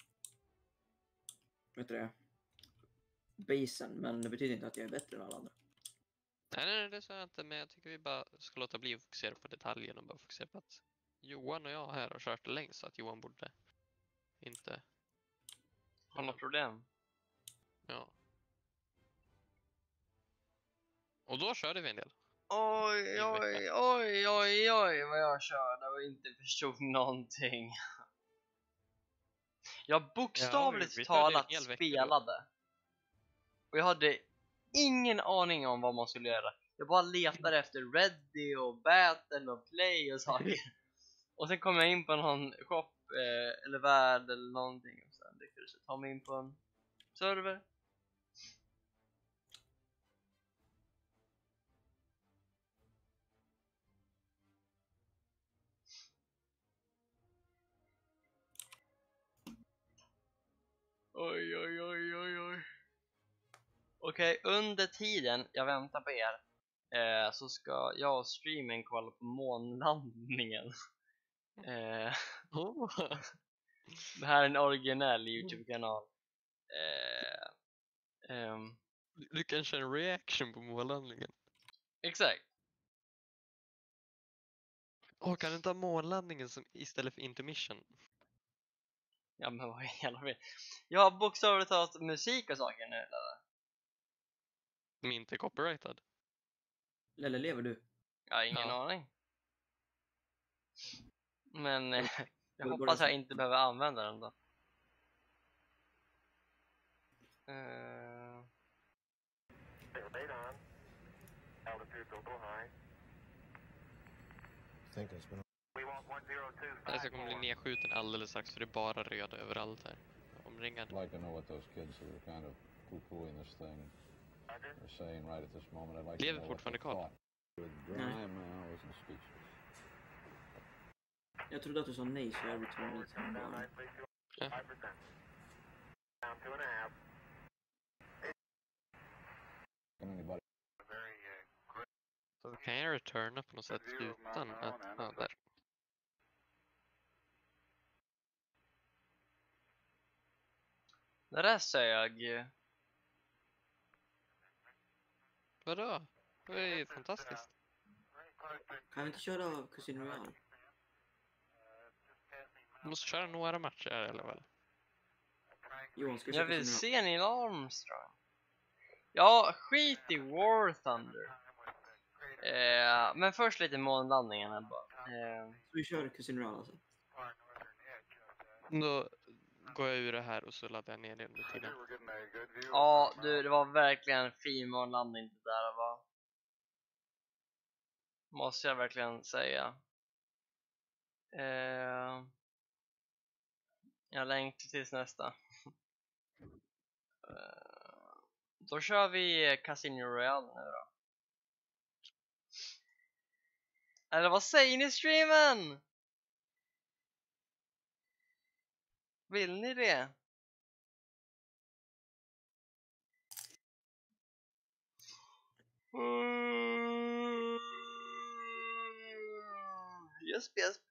Speaker 3: vet du det? Basen, men det betyder inte att jag är bättre än alla andra.
Speaker 1: Nej, det sa jag inte, men jag tycker vi bara ska låta bli att fokusera på detaljen och bara fokusera på att Johan och jag här har kört det längst, så att Johan borde inte...
Speaker 2: Har något problem?
Speaker 1: Ja. Och då körde vi en del.
Speaker 2: Oj, vad jag körde och inte förstod någonting. Jag bokstavligt
Speaker 1: vi körde en
Speaker 2: talat
Speaker 1: hel vecka då.
Speaker 2: spelade. Och jag hade ingen aning om vad man skulle göra. Jag bara letade efter ready och battle och play och saker. Och sen kom jag in på någon shop eller värld eller någonting. Och sen lyckades jag ta mig in på en server. Oj. Okej, under tiden jag väntar på er så ska jag och streamen kolla på månlandningen.
Speaker 1: Oh.
Speaker 2: Det här är en originell YouTube-kanal.
Speaker 1: Du kan köra en reaction på månlandningen.
Speaker 2: Exakt.
Speaker 1: Kan du inte ha månlandningen som istället för intermission?
Speaker 2: Ja, men vad är hela fel? Jag har bokstavligt talat musik och saker nu, eller?
Speaker 1: Som inte är copyrightad.
Speaker 3: Eller lever du?
Speaker 2: Jag har ingen
Speaker 1: Ja.
Speaker 2: aning. Men jag
Speaker 3: Var det
Speaker 2: hoppas
Speaker 3: bara
Speaker 2: jag inte behöver använda den då.
Speaker 1: Jag kommer bli nedskjuten alldeles strax för det är bara röda överallt här. Omringad.
Speaker 5: I'd like to know what those kids who are kind of poo-pooing this thing are saying right at this moment. I'd like to
Speaker 1: Lever
Speaker 5: know what
Speaker 1: fortfarande
Speaker 5: they
Speaker 1: Carl?
Speaker 5: thought. With dry man, I was in speechless.
Speaker 3: Jag trodde att du sa nej så jag returnade till en början.
Speaker 1: Ja.
Speaker 5: Can anybody?
Speaker 1: Så kan jag returna på något sätt utan att... Ja, där.
Speaker 2: Det där sög ju.
Speaker 1: Vadå? Det är ju fantastiskt.
Speaker 3: Kan vi inte köra Casino Royale?
Speaker 1: Du måste köra några matcher eller väl?
Speaker 3: Johan, ska vi
Speaker 2: Jag
Speaker 3: köra
Speaker 2: vill
Speaker 3: Casino
Speaker 2: se Neil Armstrong. Ja, skit i War Thunder. Men först lite månlandningen här bara.
Speaker 3: Royale? Vi kör Casino Royale alltså.
Speaker 1: Då går jag ur det här och så laddar jag ner det under tiden.
Speaker 2: Ja, du, det var verkligen en fin månlandning det där, va? Måste jag verkligen säga. Jag längtar tills nästa. Då kör vi Casino Royale nu då. Eller vad säger ni, streamen? Vill ni det? Yes.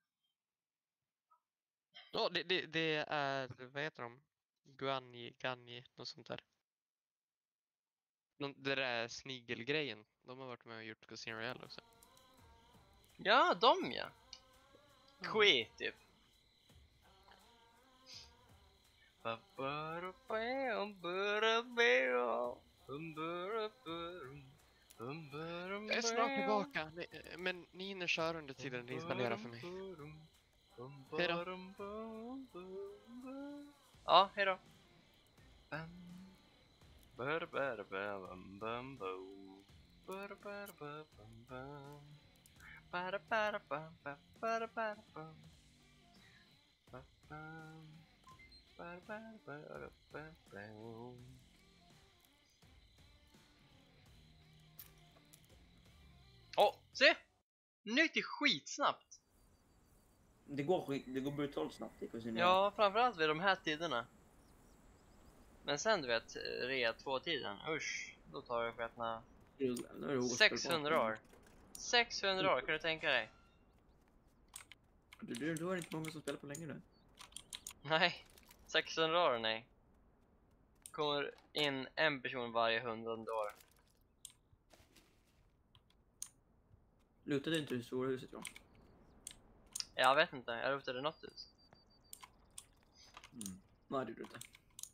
Speaker 1: Ja, det är... Vad heter de? Ganji, något sånt där. Det där är snigelgrejen. De har varit med och gjort Casino Royale också.
Speaker 2: Ja, de ja. Quit typ.
Speaker 1: Jag är snart tillbaka. Men ni hinner köra under tiden ni installerar för mig. Hejdå.
Speaker 2: Ja, hejdå. Se! Nu gick det skitsnabbt.
Speaker 3: Det går brutalt snabbt i Casino Royale.
Speaker 2: Ja, framförallt vid de här tiderna. Men sen du vet, rea 2-tiden, usch, då tar det sketna 600 år. 600 år, kan du tänka dig?
Speaker 3: Du har inte många som spelar på länge nu.
Speaker 2: Nej, 600 år, nej. Kommer in en person varje 100 år.
Speaker 3: Lutade inte det stora huset, va?
Speaker 2: Jag vet inte, jag rotade något hus.
Speaker 3: Vad hade du inte?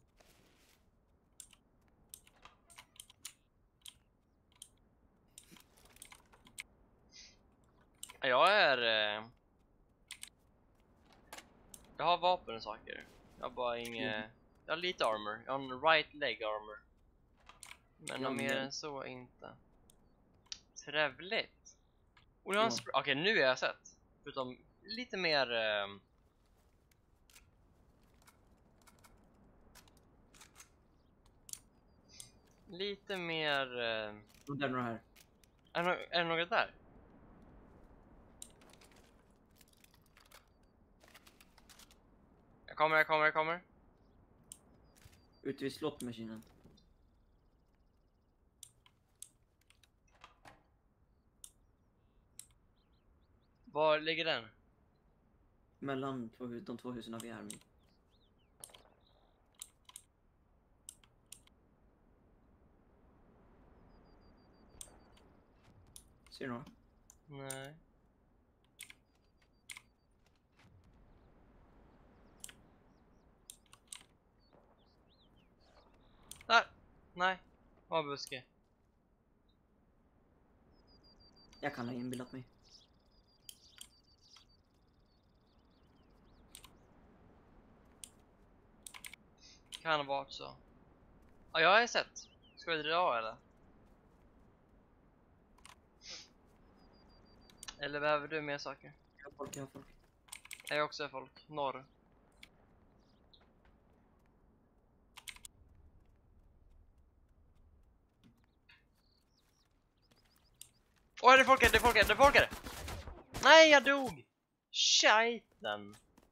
Speaker 2: Jag är... Jag har vapen och saker. Jag har bara inget... Jag har lite armor. Jag har en right leg armor. Men något mer än så inte. Trevligt. Och jag har en okej, nu är jag sett. Förutom lite mer... Lite mer...
Speaker 3: Det är några här.
Speaker 2: Är det något där? Jag kommer.
Speaker 3: Ute vid slottmaskinen.
Speaker 2: Var ligger den?
Speaker 3: Mellan de två husen vi är med. Ser du några?
Speaker 2: Nej. Där! Nej. Avbuske.
Speaker 3: Jag kan ha inbillat mig.
Speaker 2: Kan vara så. Ja, jag har sett. Ska vi dra eller? Eller behöver du mer saker?
Speaker 3: Jag har folk, jag har folk.
Speaker 2: Jag också är folk. Norr. Åh, det är folk, det är folk, det är folk! Nej, jag dog! Shiten!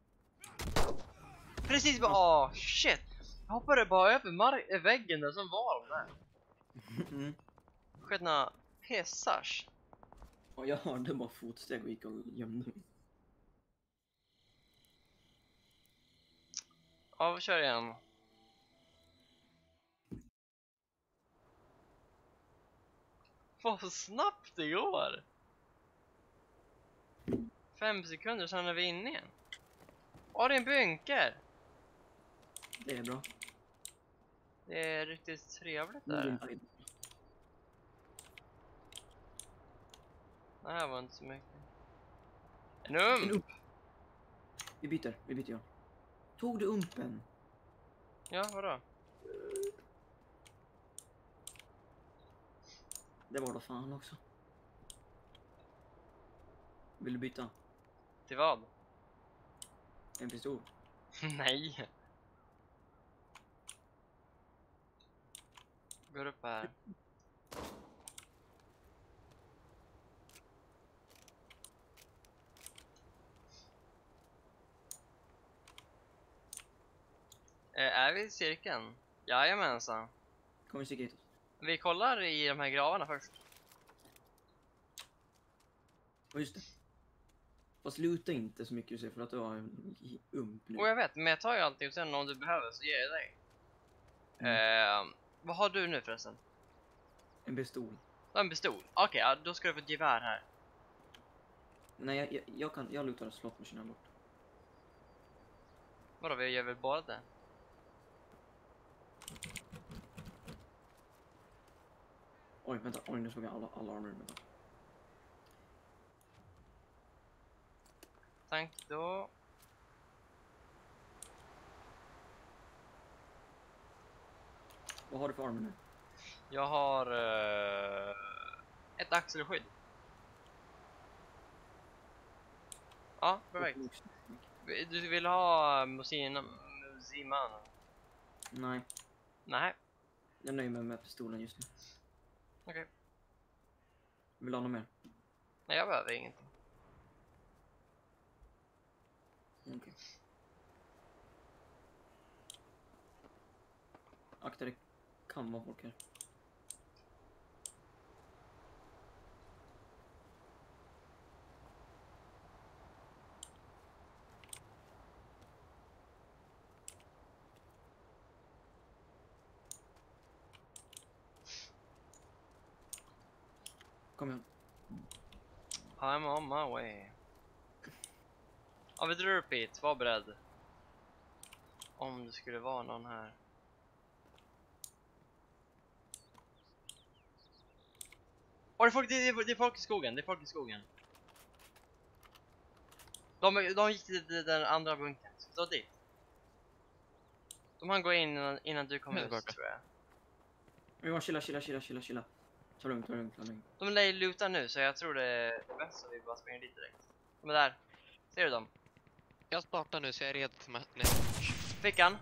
Speaker 2: Precis bara, åh, shit! Jag hoppade bara över väggen där som var de där.
Speaker 3: Mm.
Speaker 2: Sketna pessars.
Speaker 3: Och jag hörde bara fotsteg och gick och gömde mig.
Speaker 2: Ja, vi kör igen. Vad snabbt det går! 5 sekunder sen är vi inne igen. Åh, det är en bunker!
Speaker 3: Det är bra.
Speaker 2: Det är riktigt trevligt där. Det här var inte så mycket. En ump!
Speaker 3: Vi byter ja. Tog du umpen?
Speaker 2: Ja, vadå?
Speaker 3: Det var då fan också. Vill du byta?
Speaker 2: Till vad?
Speaker 3: En pistol?
Speaker 2: Nej! Går upp här. Är vi i cirkeln? Jajamensan.
Speaker 3: Kom vi stiga hit.
Speaker 2: Vi kollar i de här gravarna först.
Speaker 3: Och just det. Fast luta inte så mycket så för att du har en ump nu.
Speaker 2: Och jag vet, men jag tar ju allting och sen om du behöver så ger jag dig. Vad har du nu förresten?
Speaker 3: En pistol.
Speaker 2: Du har en pistol? Okej, ja, då ska du få ett gevär här.
Speaker 3: Nej, jag lutar slottmaskinen bort.
Speaker 2: Vadå, vi gör väl bara det?
Speaker 3: Oj, vänta. Oj, nu såg jag alla armor. Vänta.
Speaker 2: Tack då.
Speaker 3: Vad har du för armor nu?
Speaker 2: Jag har ett axelskydd. Ja, perfekt. Du vill ha Musiman?
Speaker 3: Nej,
Speaker 2: Nej,
Speaker 3: jag nöjer mig med pistolen just nu.
Speaker 2: okej.
Speaker 3: Vill du ha något mer?
Speaker 2: Nej, jag behöver ingenting.
Speaker 3: Okej. Akta, det kan vara folk här. Kom igen.
Speaker 2: I'm on my way. Ja, vi drar upp hit. Var beredd. Om det skulle vara någon här. Åh, det är folk i skogen. Det är folk i skogen. De gick till den andra bunkern. Så dit. De hann gå in innan du kom ut, tror jag.
Speaker 3: Ja, chilla. Ta lugnt.
Speaker 2: De lär ju luta nu, så jag tror det är bäst så vi bara springer dit direkt. De är där. Ser du dem?
Speaker 1: Jag startar nu så jag är redo till nästa match.
Speaker 2: Fickan.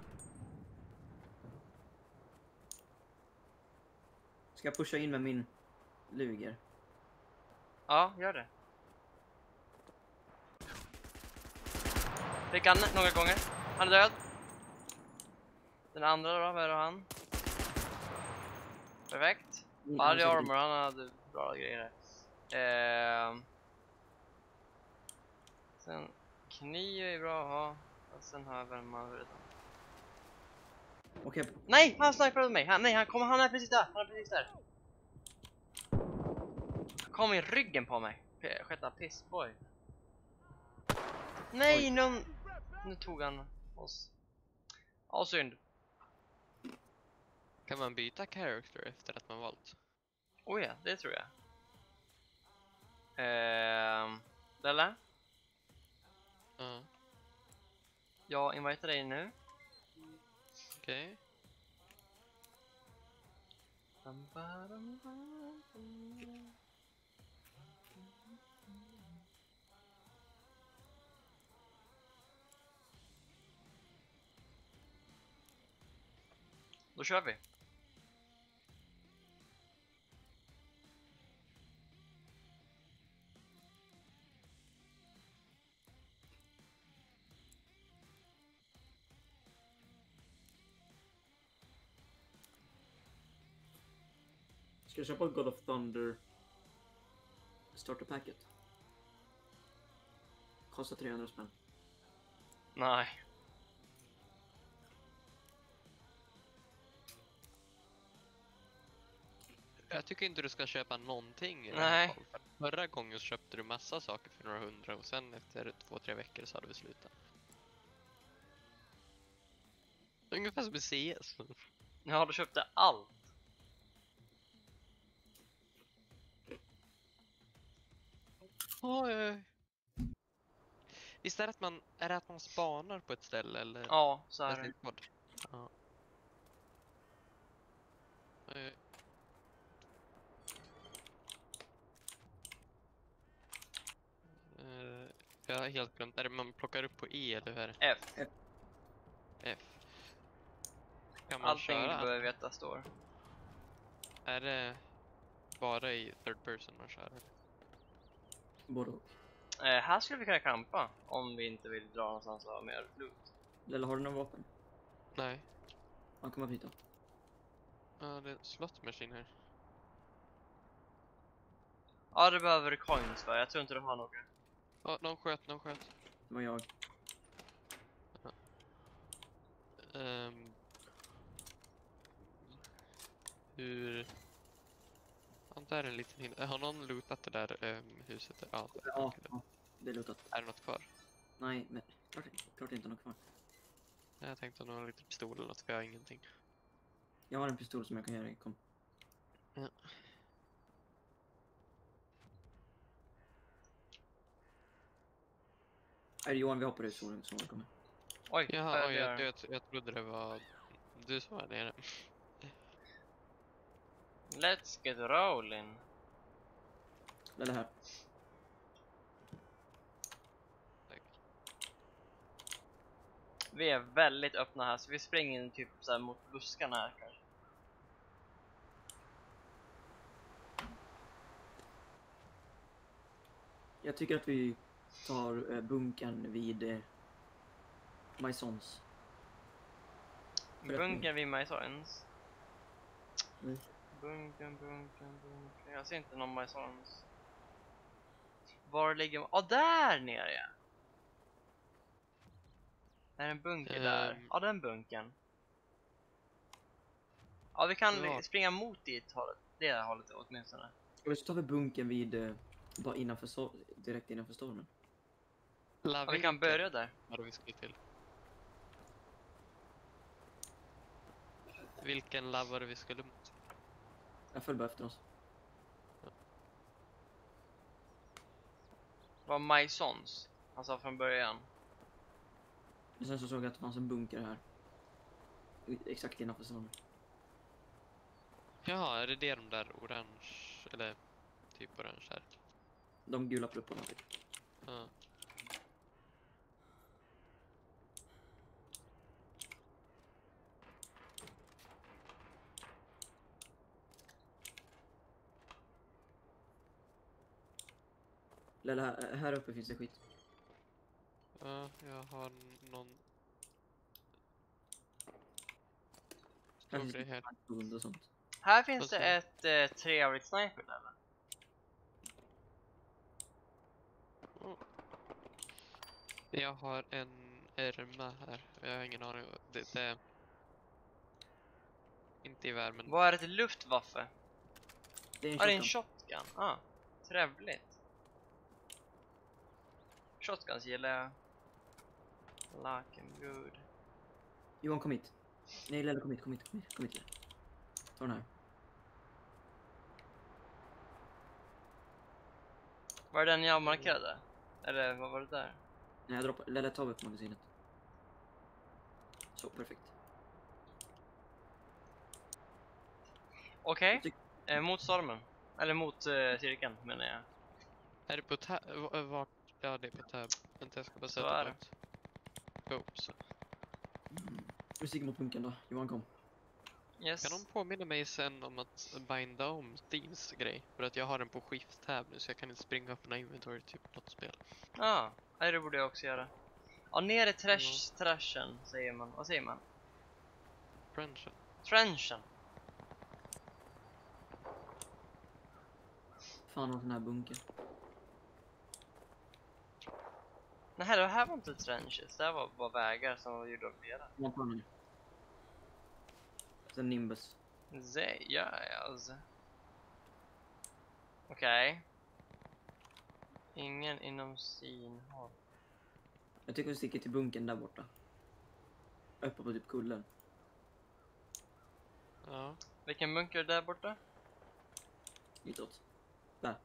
Speaker 3: Ska jag pusha in med min luger?
Speaker 2: Ja, gör det. Fickan några gånger. Han är död. Den andra då, vad är det han? Perfekt. Body armor, han hade bra grejer här. Sen kniv är bra att ha. Och sen har jag väl man redan.
Speaker 3: Okej.
Speaker 2: Nej, han snipade mig. Han är precis där. kom i ryggen på mig. Sketta pissboy. Nej, nu tog han oss. Ja, synd.
Speaker 1: Kan man byta character efter att man valt?
Speaker 2: Oh ja, det tror jag. Lella?
Speaker 1: Ja,
Speaker 2: Jag inviterar dig nu.
Speaker 1: okej.
Speaker 2: Då kör vi.
Speaker 3: Ska jag köpa God of Thunder starter packet? Kostar 300 spänn.
Speaker 2: Nej.
Speaker 1: Jag tycker inte du ska köpa någonting i det
Speaker 2: Nej.
Speaker 1: här fallet. Förra gången så köpte du massa saker för några hundra och sen efter 2-3 veckor så hade vi slutat. Ungefär som i CS.
Speaker 2: Ja, du köpte allt.
Speaker 1: Oj. Visst är det att man spanar på ett ställe eller?
Speaker 2: Ja, så är
Speaker 1: Eller
Speaker 2: det.
Speaker 1: ett kod? Ja. Jag har helt glömt. Är det man plockar upp på E eller hur är det?
Speaker 2: F.
Speaker 1: F. Kan man
Speaker 2: Allting du
Speaker 1: köra?
Speaker 2: behöver veta står.
Speaker 1: Är det bara i third person man kör?
Speaker 3: Både och.
Speaker 2: Här skulle vi kunna kampa om vi inte vill dra någonstans och ha mer loot.
Speaker 3: Eller har du några vapen?
Speaker 1: Nej.
Speaker 3: Man kan man byta.
Speaker 1: Ja, det är slot machine här.
Speaker 2: Ja, det behöver du coins för. Jag tror inte du har några.
Speaker 1: Ja, någon sköt.
Speaker 3: Det var jag.
Speaker 1: Hur... Ja, där är en liten hinder. Har någon lootat det där huset? Ja,
Speaker 3: Ja, ja, det är lutat.
Speaker 1: Är det något kvar?
Speaker 3: Nej, men klart inte något kvar.
Speaker 1: Jag tänkte nog lite pistol eller något, för jag har ingenting.
Speaker 3: Jag har en pistol som jag kan göra i kom.
Speaker 1: Ja.
Speaker 3: Johan, vi hoppar ut solen så vi kommer.
Speaker 2: Oj,
Speaker 1: Jaha,
Speaker 2: det är-
Speaker 1: jag trodde det var du som var nere.
Speaker 2: Let's get rolling.
Speaker 3: Det här.
Speaker 1: Tack.
Speaker 2: Vi är väldigt öppna här, så vi springer in typ så här mot buskarna här kanske.
Speaker 3: Jag tycker att vi tar bunkern vid Maisons.
Speaker 2: Bunkern vid Maisons.
Speaker 3: Mm.
Speaker 2: Bunkern. Jag ser inte någon Maisons. Var ligger man? Där nere ja. Det är en bunker där. Ja, den bunkern. Ja, vi kan
Speaker 1: Ja.
Speaker 2: springa mot det hållet åtminstone.
Speaker 3: Eller så tar vi bunkern vid bara direkt innanför stormen.
Speaker 2: Ja, vi kan börja där.
Speaker 1: Vad vi ska till. Vilken lav var det vi skulle mot?
Speaker 3: Jag följer bara efter oss.
Speaker 2: Var Maisons. Han sa från början.
Speaker 3: Men sen så såg jag att det fanns en bunker här. Exakt innanför stormen.
Speaker 1: Ja, är det de där orange, eller typ orange här?
Speaker 3: De gula plupparna typ.
Speaker 1: Ja.
Speaker 3: Eller här uppe finns det skit.
Speaker 1: Ja, jag har någon
Speaker 3: Här
Speaker 1: stor
Speaker 3: finns
Speaker 1: grej här.
Speaker 3: det hund och sånt.
Speaker 2: Här finns
Speaker 1: Vad
Speaker 2: det
Speaker 1: sa
Speaker 2: ett trevligt sniper eller?
Speaker 1: Jag har en ärma här. Jag har ingen aning. Det är inte i värmen.
Speaker 2: Vad är det till luftwaffe?
Speaker 3: Det är en
Speaker 2: Ja, det är en
Speaker 3: shotgun.
Speaker 2: shotgun. Ah. Trevligt. Shotguns gillar jag. Like and good.
Speaker 3: Johan, kom hit. Nej, Lella, kom hit. Kom hit. Ta den här.
Speaker 2: Var det den jag markerade? Eller vad var det där?
Speaker 3: Nej, jag droppar. Lella, ta upp magasinet. Så, perfekt.
Speaker 2: Okej. Mot stormen. Eller mot cirkeln, menar jag.
Speaker 1: Är det på vart? Ja, det är på tab. Vänta, jag ska bara
Speaker 2: Så
Speaker 1: sätta
Speaker 2: är
Speaker 1: på
Speaker 2: det.
Speaker 1: ett scope, så.
Speaker 3: Vi stiger mot bunken då. Johan, kom.
Speaker 2: Yes.
Speaker 1: Kan de påminna mig sen om att binda om Steams grej? För att jag har den på shift-tab nu så jag kan inte springa upp en inventory typ något spel.
Speaker 2: Ja, det borde jag också göra. Ja, ner i trashen säger man. Vad säger man?
Speaker 1: Trenchen.
Speaker 2: Trenchen.
Speaker 3: Fan, vad den här bunken.
Speaker 2: Nej, det här var inte trenches. Det här var bara vägar som var gjorda av flera.
Speaker 3: Kom på nu. Sen Nimbus.
Speaker 2: Yes. Okej. Ingen inom synhåll.
Speaker 3: Jag tycker vi sticker till bunken där borta. Uppe på typ kullen.
Speaker 1: Ja.
Speaker 2: Vilken bunker är där borta?
Speaker 3: Ditåt. Där.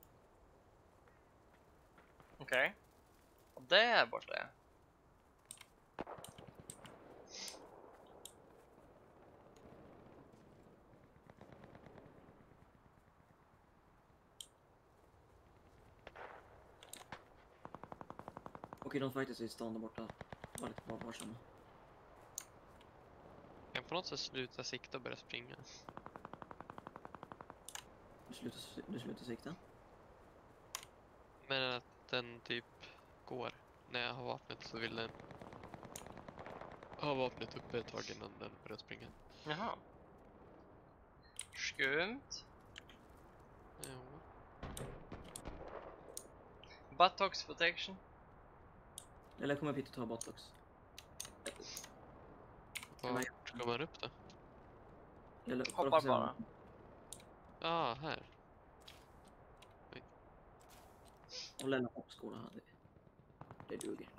Speaker 2: Okej. Och det är borta, ja.
Speaker 3: Okej, de fightas i stan där borta. Var lite bara varsamma.
Speaker 1: Kan på något sätt sluta sikta och börja springa.
Speaker 3: Du slutar sikta.
Speaker 1: Men att den typ går. När jag har vapnet så vill den ha vapnet uppe ett tag innan den börjar springa.
Speaker 2: Jaha. Skumt.
Speaker 1: Jo.
Speaker 2: Buttocks protection.
Speaker 3: Eller kommer upp hit och ta botox.
Speaker 1: Vart ska man upp då?
Speaker 3: Eller,
Speaker 2: Hoppar bara.
Speaker 1: Ah, här.
Speaker 3: Och lämna hoppskola här. Det duger.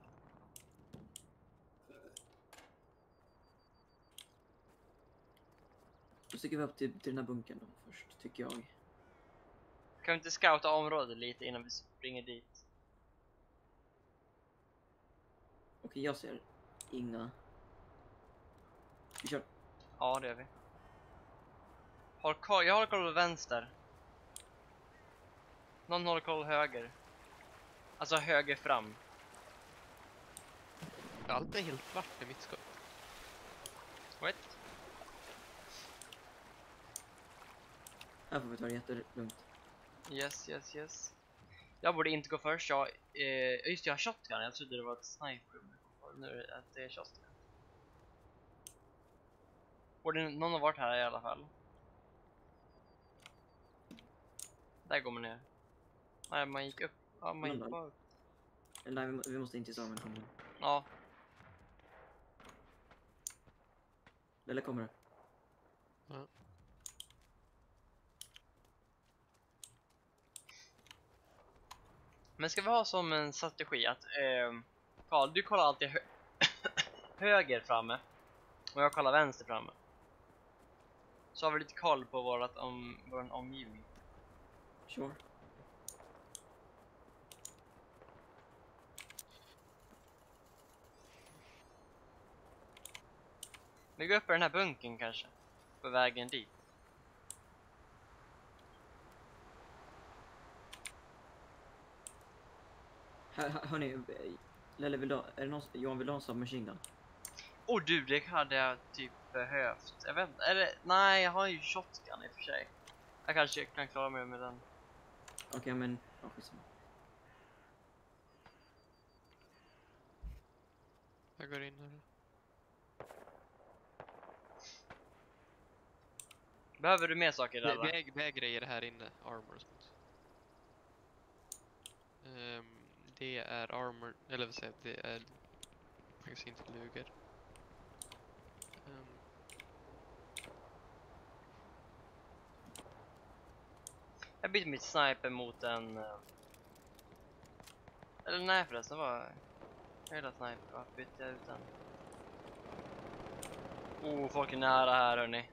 Speaker 3: Då sticker vi upp till den här bunkern då först, tycker jag.
Speaker 2: Kan vi inte scouta området lite innan vi springer dit?
Speaker 3: Okej, jag ser inga. Vi kör.
Speaker 2: Ja, det gör vi. Jag håller koll på vänster. Någon håller koll höger. Alltså höger fram.
Speaker 1: Allt är helt svart i mitt skott.
Speaker 2: What?
Speaker 3: Här får vi ta det jättelugnt.
Speaker 2: Yes. Jag borde inte gå först. Just det, jag har shotgun. Jag trodde det var ett sniper. Nu är det att det är shotgun. Borde någon ha varit här i alla fall. Där går man ner. Nej, man gick upp. Ja, man gick bara upp.
Speaker 3: Nej, vi måste in till stormen. Kom igen.
Speaker 2: Ja.
Speaker 3: Eller kommer det?
Speaker 1: Ja.
Speaker 2: Men ska vi ha som en strategi att Carl, du kollar alltid höger framme och jag kollar vänster framme. Så har vi lite koll på vår omgivning.
Speaker 3: Sure.
Speaker 2: Vi går upp i den här bunken kanske. På vägen dit.
Speaker 3: Hörni, Lelle, vill du ha, är det någon, Johan, vill du ha en submachine gun?
Speaker 2: Du, det hade jag typ behövt. Jag vet inte, eller nej, jag har ju shotgun i och för sig. Jag kanske kan klara mig med den.
Speaker 3: Okej, men... Ja, skitsamma.
Speaker 1: Jag går in här.
Speaker 2: Behöver du mer saker där?
Speaker 1: Det är grejer här inne. Armor och sånt. Det är armor, eller vad säger jag, det är magasin till lugor.
Speaker 2: Jag bytte mitt sniper mot en... Eller nej förresten, det var... Hela sniper, varför bytte jag ut den? Oh, folk är nära här hörni.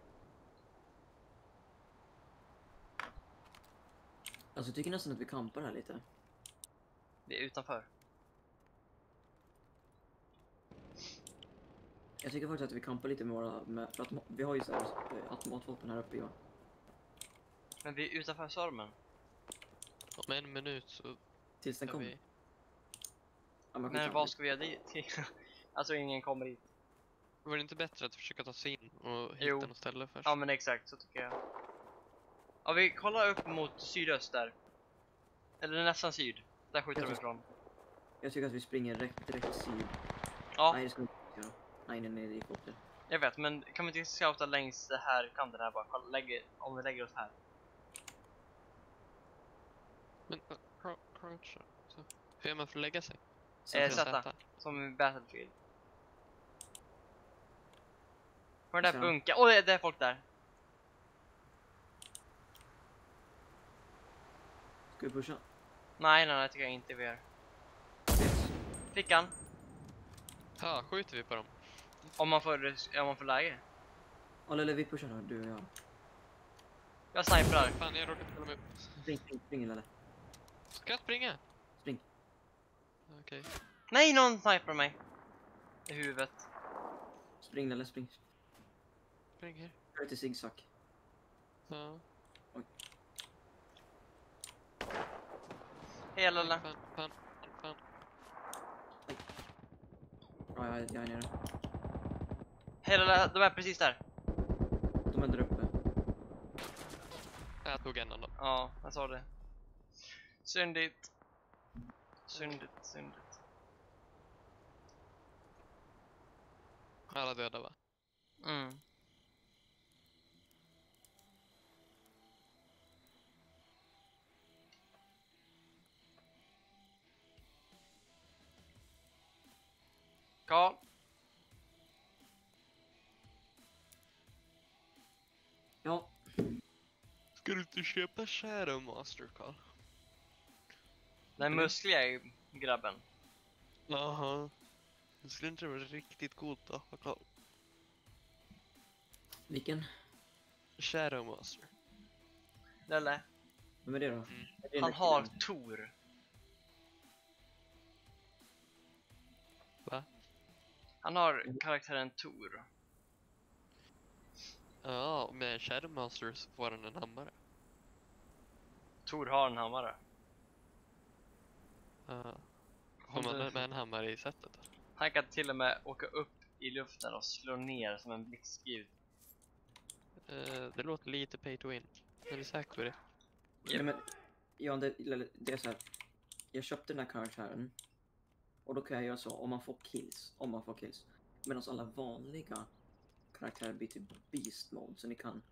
Speaker 3: Alltså jag tycker nästan att vi kampar här lite.
Speaker 2: Vi är utanför.
Speaker 3: Jag tycker faktiskt att vi kampar lite med våra... För att vi har ju så här automatvapen här uppe, ja.
Speaker 2: Men vi är utanför stormen.
Speaker 1: Om 1 minut så
Speaker 3: Tills den
Speaker 1: ska
Speaker 3: kommer.
Speaker 1: vi...
Speaker 3: Ja, men
Speaker 2: Men
Speaker 3: skitsamma.
Speaker 2: vad ska vi göra dit? Alltså ingen kommer dit.
Speaker 1: Var det inte bättre att försöka ta sig in och hitta
Speaker 2: Jo.
Speaker 1: något ställe först?
Speaker 2: Ja men exakt, så tycker jag. Ja, vi kollar upp mot sydöst där. Eller nästan syd. Där skjuter de ifrån.
Speaker 3: Jag tycker att vi springer direkt syd.
Speaker 2: Ja,
Speaker 3: Nej, det ska vi inte göra. Nej, det gick upp det.
Speaker 2: jag vet, men kan vi inte scouta längs det här kanten här bara? Kolla, om vi lägger oss här.
Speaker 1: Men croucha. Så. Hur gör man för att lägga sig?
Speaker 2: Z. Som i Battlefield. På den där
Speaker 3: Så.
Speaker 2: bunken. Åh, det är folk där.
Speaker 3: Ska vi pusha?
Speaker 2: Nej, det tycker jag inte vi gör.
Speaker 3: Yes.
Speaker 2: Fickan.
Speaker 1: Ja, skjuter vi på dem?
Speaker 2: Om man får läge.
Speaker 3: Eller vi pushar då, du och jag.
Speaker 2: Jag sniprar.
Speaker 1: Fan, jag råkade ställa mig upp.
Speaker 3: Spring eller?
Speaker 1: Ska jag springa?
Speaker 3: Spring.
Speaker 1: Okej.
Speaker 2: Nej, någon sniprar mig. I huvudet.
Speaker 3: Spring eller spring.
Speaker 1: Spring här.
Speaker 3: Kör till zigzag.
Speaker 1: Ja.
Speaker 2: Hej Lalla.
Speaker 1: Fan.
Speaker 3: Ja, jag är nere.
Speaker 2: Hej Lalla, de är precis där.
Speaker 3: De är där uppe.
Speaker 1: Jag tog en av dem.
Speaker 2: Ja, jag sa det. Syndigt.
Speaker 1: Alla döda va?
Speaker 2: Mm. Karl.
Speaker 3: Ja,
Speaker 1: Ska du inte köpa Shadow Master, Carl?
Speaker 2: Den muskliga grabben.
Speaker 1: Jaha. Det skulle inte vara riktigt coolt då, Carl.
Speaker 3: vilken?
Speaker 1: Shadow Master.
Speaker 2: Lelle.
Speaker 3: Vem är det då?
Speaker 1: Mm.
Speaker 3: Är det
Speaker 2: Han
Speaker 3: den
Speaker 2: har
Speaker 3: killen?
Speaker 2: Tor.
Speaker 1: Va?
Speaker 2: Han har karaktären Tor.
Speaker 1: Ja, med Shadow Master så får han en hammare.
Speaker 2: Tor har en hammare.
Speaker 1: Ja. Får man med en hammare i sättet då?
Speaker 2: Han kan till och med åka upp i luften och slå ner som en blixtskrud.
Speaker 1: Det låter lite pay to win. Är du säker på det?
Speaker 3: Nej, men, ja, det är så här. Jag köpte den här karaktären. Och då kan jag göra så om man får kills. Medan alla vanliga karaktärer blir till beast mode. Så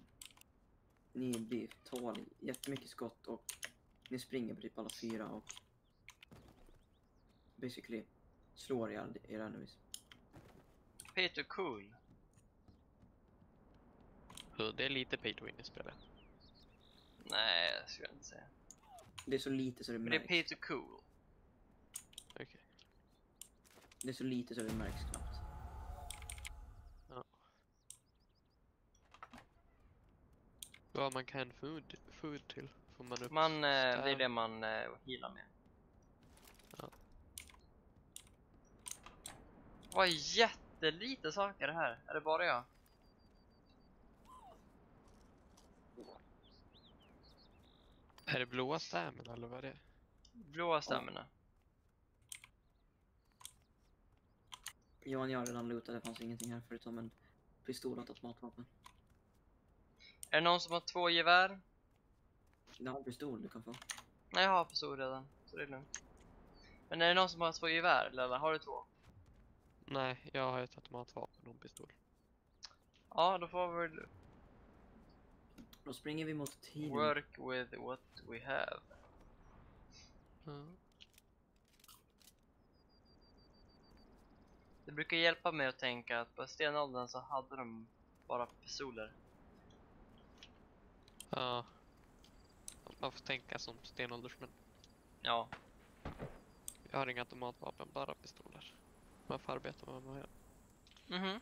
Speaker 3: ni tar jättemycket skott och ni springer på typ alla 4 och basically slår er enemies.
Speaker 2: Peter Cool.
Speaker 1: Så det är lite pay to win i spelet.
Speaker 2: Nej, det skulle jag inte säga.
Speaker 3: Det är så lite så det
Speaker 2: Men det är
Speaker 3: märks.
Speaker 2: Peter Cool.
Speaker 1: Okej.
Speaker 3: Det är så lite så det märks knappt.
Speaker 1: Ja, man kan food till. Får man upp
Speaker 2: Det är
Speaker 1: stab.
Speaker 2: det man healar med.
Speaker 1: Ja.
Speaker 2: Vad jättelite saker det här. Är det bara jag?
Speaker 1: Är det blåa stämmen eller vad är det?
Speaker 2: Blåa stämmorna.
Speaker 3: Jag har redan lootat, det fanns ingenting här förutom en pistol och automatvapen.
Speaker 2: Är det någon som har 2 gevär?
Speaker 3: Jag har en pistol du kan få.
Speaker 2: Nej, jag har pistol redan. Så det är lugnt. Men är det någon som har 2 gevär? Eller har du 2?
Speaker 1: Nej, jag har ett automatvapen och en pistol.
Speaker 2: Ja, då får vi väl
Speaker 3: Då springer vi mot tiden.
Speaker 2: work with what we have.
Speaker 1: Ja.
Speaker 2: Det brukar hjälpa mig att tänka att på stenåldern så hade de bara pistoler.
Speaker 1: Ja. Man får tänka som stenåldersmän.
Speaker 2: Ja.
Speaker 1: Jag har inga automatvapen, bara pistoler. Man får arbeta med vad man gör.
Speaker 2: Mhm.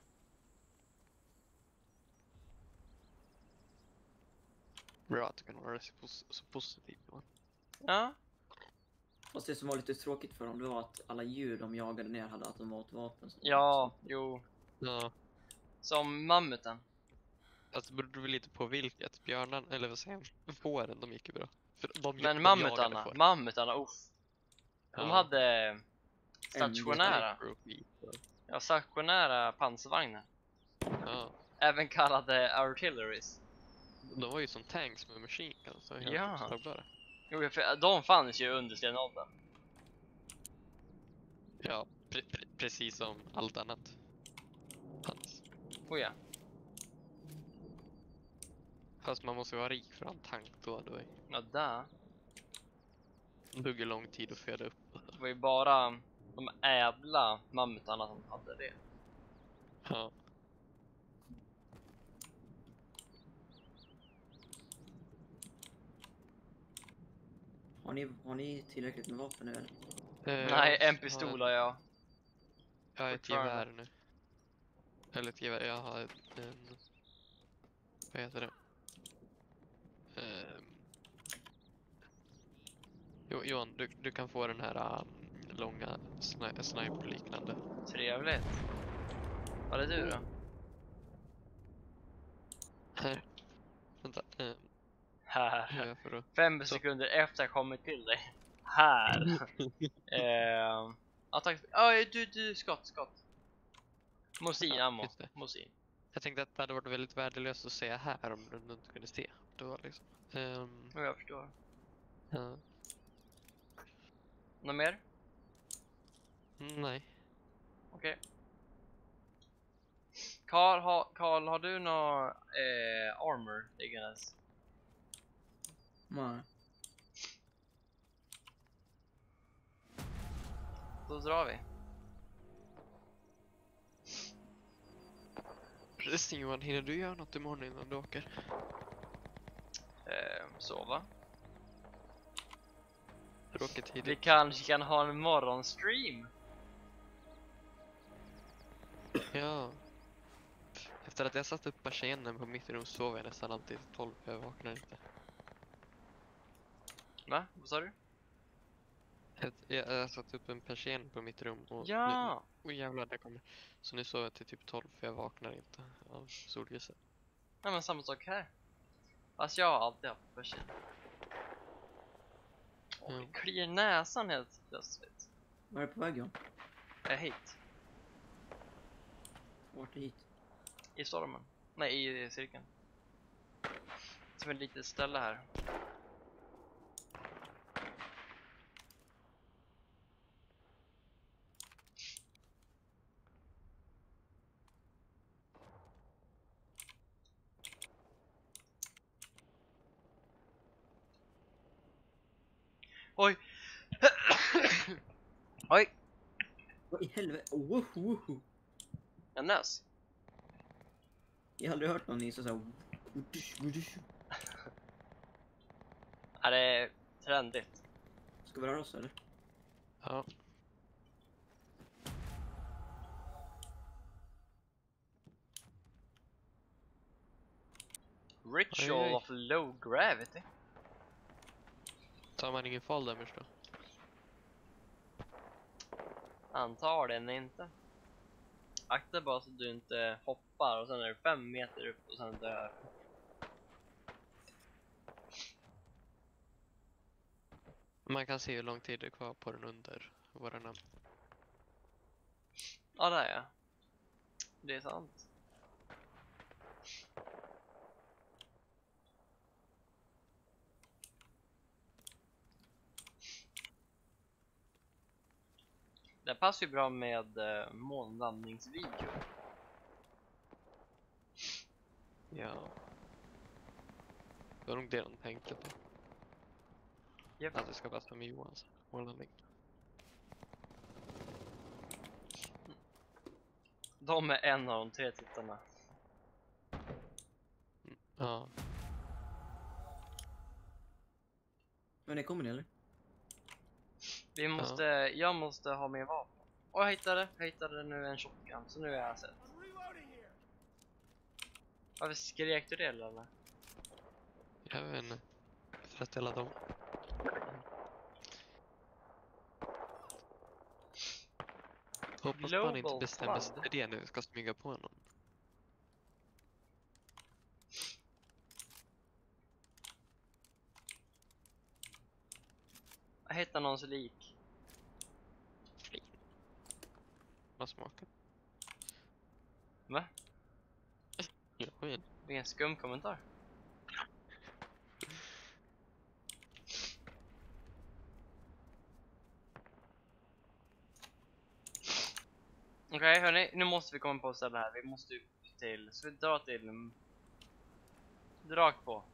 Speaker 1: Bra att du kan vara så positiv.
Speaker 2: Ja.
Speaker 3: Fast det som var lite tråkigt för dem, det var att alla djur de jagade ner hade automatvapen.
Speaker 2: Ja, jo.
Speaker 1: Ja,
Speaker 2: Som mammuten.
Speaker 1: fast det beror väl lite på vilket. Björnen, eller vad säger jag? Fåren, de gick ju bra. För de
Speaker 2: Men
Speaker 1: de
Speaker 2: mammutarna,
Speaker 1: jagade får.
Speaker 2: mammutarna, uff. De
Speaker 1: Ja.
Speaker 2: hade stationära, ja, stationära pansarvagnar.
Speaker 1: Ja,
Speaker 2: Även kallade artilleries.
Speaker 1: de var ju som tanks med machine guns. Så helt
Speaker 2: Ja.
Speaker 1: oslagbara.
Speaker 2: Jo, för de fanns ju under stenåldern.
Speaker 1: Ja, precis som allt annat. Fanns.
Speaker 2: Oh ja.
Speaker 1: Fast man måste vara rik för att ha en tank då.
Speaker 2: Ja, där.
Speaker 1: Det tog ju lång tid att föda upp.
Speaker 2: Det var ju bara de ädla mammutarna som hade det.
Speaker 1: Ja.
Speaker 3: Har ni tillräckligt med vapen nu eller?
Speaker 2: Nej, en pistol har jag.
Speaker 1: Jag har ett
Speaker 2: fortfarande.
Speaker 1: gevär nu. Eller ett gevär, jag har en... Vad heter det? Johan, du kan få den här långa sniper-liknande.
Speaker 2: Trevligt. Vad är du då?
Speaker 1: Här. Vänta. Hur
Speaker 2: Här.
Speaker 1: gör jag för att...
Speaker 2: 5
Speaker 1: Så.
Speaker 2: sekunder efter jag kommit till dig. Här. Ja, tack. Du, skott. Mosin,
Speaker 1: Ja,
Speaker 2: ammo.
Speaker 1: just det.
Speaker 2: Mosin.
Speaker 1: Jag tänkte att det hade varit väldigt värdelöst att säga här om du inte kunde se. Det var liksom...
Speaker 2: Jag förstår.
Speaker 1: ja.
Speaker 2: Något mer?
Speaker 1: Nej.
Speaker 2: Okej. Karl, har du någon armor liggandes?
Speaker 3: Nej.
Speaker 2: Då drar vi.
Speaker 1: Förresten Johan, hinner du göra något imorgon innan du åker?
Speaker 2: Sova.
Speaker 1: Du åker tidigt.
Speaker 2: Vi kanske kan ha en morgonstream.
Speaker 1: Ja. Efter att jag satt upp persiennen på mitt rum sov jag nästan alltid 12. Jag vaknar inte.
Speaker 2: Va? Vad sa du?
Speaker 1: Jag satt upp en persien på mitt rum och
Speaker 2: Ja.
Speaker 1: nu, jävlar, det kommer. Så nu sov jag till typ 12 för jag vaknar inte av solljuset.
Speaker 2: Nej, men samma sak här. Fast jag har alltid haft persin.
Speaker 1: Ja.
Speaker 2: Kliar näsan helt plötsligt.
Speaker 3: Var är du på väg John?
Speaker 2: Hit.
Speaker 3: Vart är hit?
Speaker 2: I stormen. Nej, i cirkeln. Som ett litet ställe här. Oj! Oj!
Speaker 3: Vad i helvete? Woho!
Speaker 2: Jag nös.
Speaker 3: Jag har aldrig hört någon nysa såhär.
Speaker 2: Är det trendigt?
Speaker 3: Ska vi röra oss eller?
Speaker 1: Ja.
Speaker 2: Ritual
Speaker 1: Oj, oj.
Speaker 2: of low gravity.
Speaker 1: Tar man ingen fall damage då?
Speaker 2: Antagligen inte. Akta bara så att du inte hoppar och sen är du 5 meter upp och sen dör.
Speaker 1: Man kan se hur lång tid det är kvar på den under våra namn.
Speaker 2: Ja, det är jag. Det är sant. Det passar ju bra med månlandningsvideo.
Speaker 1: Ja. Det var nog det de tänkte på.
Speaker 2: Japp.
Speaker 1: Att det ska passa med Johans mållandning.
Speaker 2: De är en av de 3 tittarna.
Speaker 1: Ja.
Speaker 3: Hörni, kommer ni eller?
Speaker 2: Vi måste, jag måste ha mer vapen. Och jag hittade nu en shotgun, så nu är jag sett. Varför skrek du det eller?
Speaker 1: Jag vet inte. För att hela dem. Hoppas man inte
Speaker 2: Global
Speaker 1: bestämmer sig
Speaker 2: flood.
Speaker 1: för det när vi ska smyga på någon.
Speaker 2: Jag hittar någons lik.
Speaker 1: Vad smakar?
Speaker 2: Va?
Speaker 1: Ja, men.
Speaker 2: Vilken skum kommentar. Okej, hörni, nu måste vi komma på ett ställe här. Vi måste upp till, så vi drar till drag på.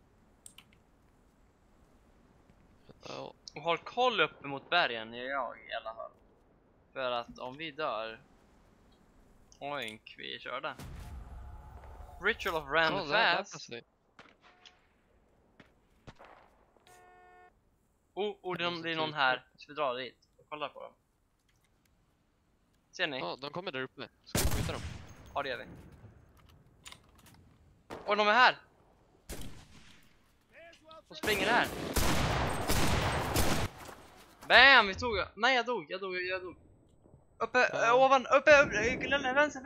Speaker 1: Ja,
Speaker 2: Och håll koll uppe mot bergen, gör jag i alla fall. För att om vi dör... Oink, vi är körda. Ritual of Ran
Speaker 1: ja, där
Speaker 2: Fast.
Speaker 1: passar det.
Speaker 2: Det är någon här. Ska vi dra dit och kolla på dem? Ser ni?
Speaker 1: Ja, de kommer där uppe. Ska vi skjuta dem?
Speaker 2: Ja, det gör vi. Och de är här! De springer här. Bam! Vi tog... Nej, jag dog. Uppe, ovan, uppe, vänster.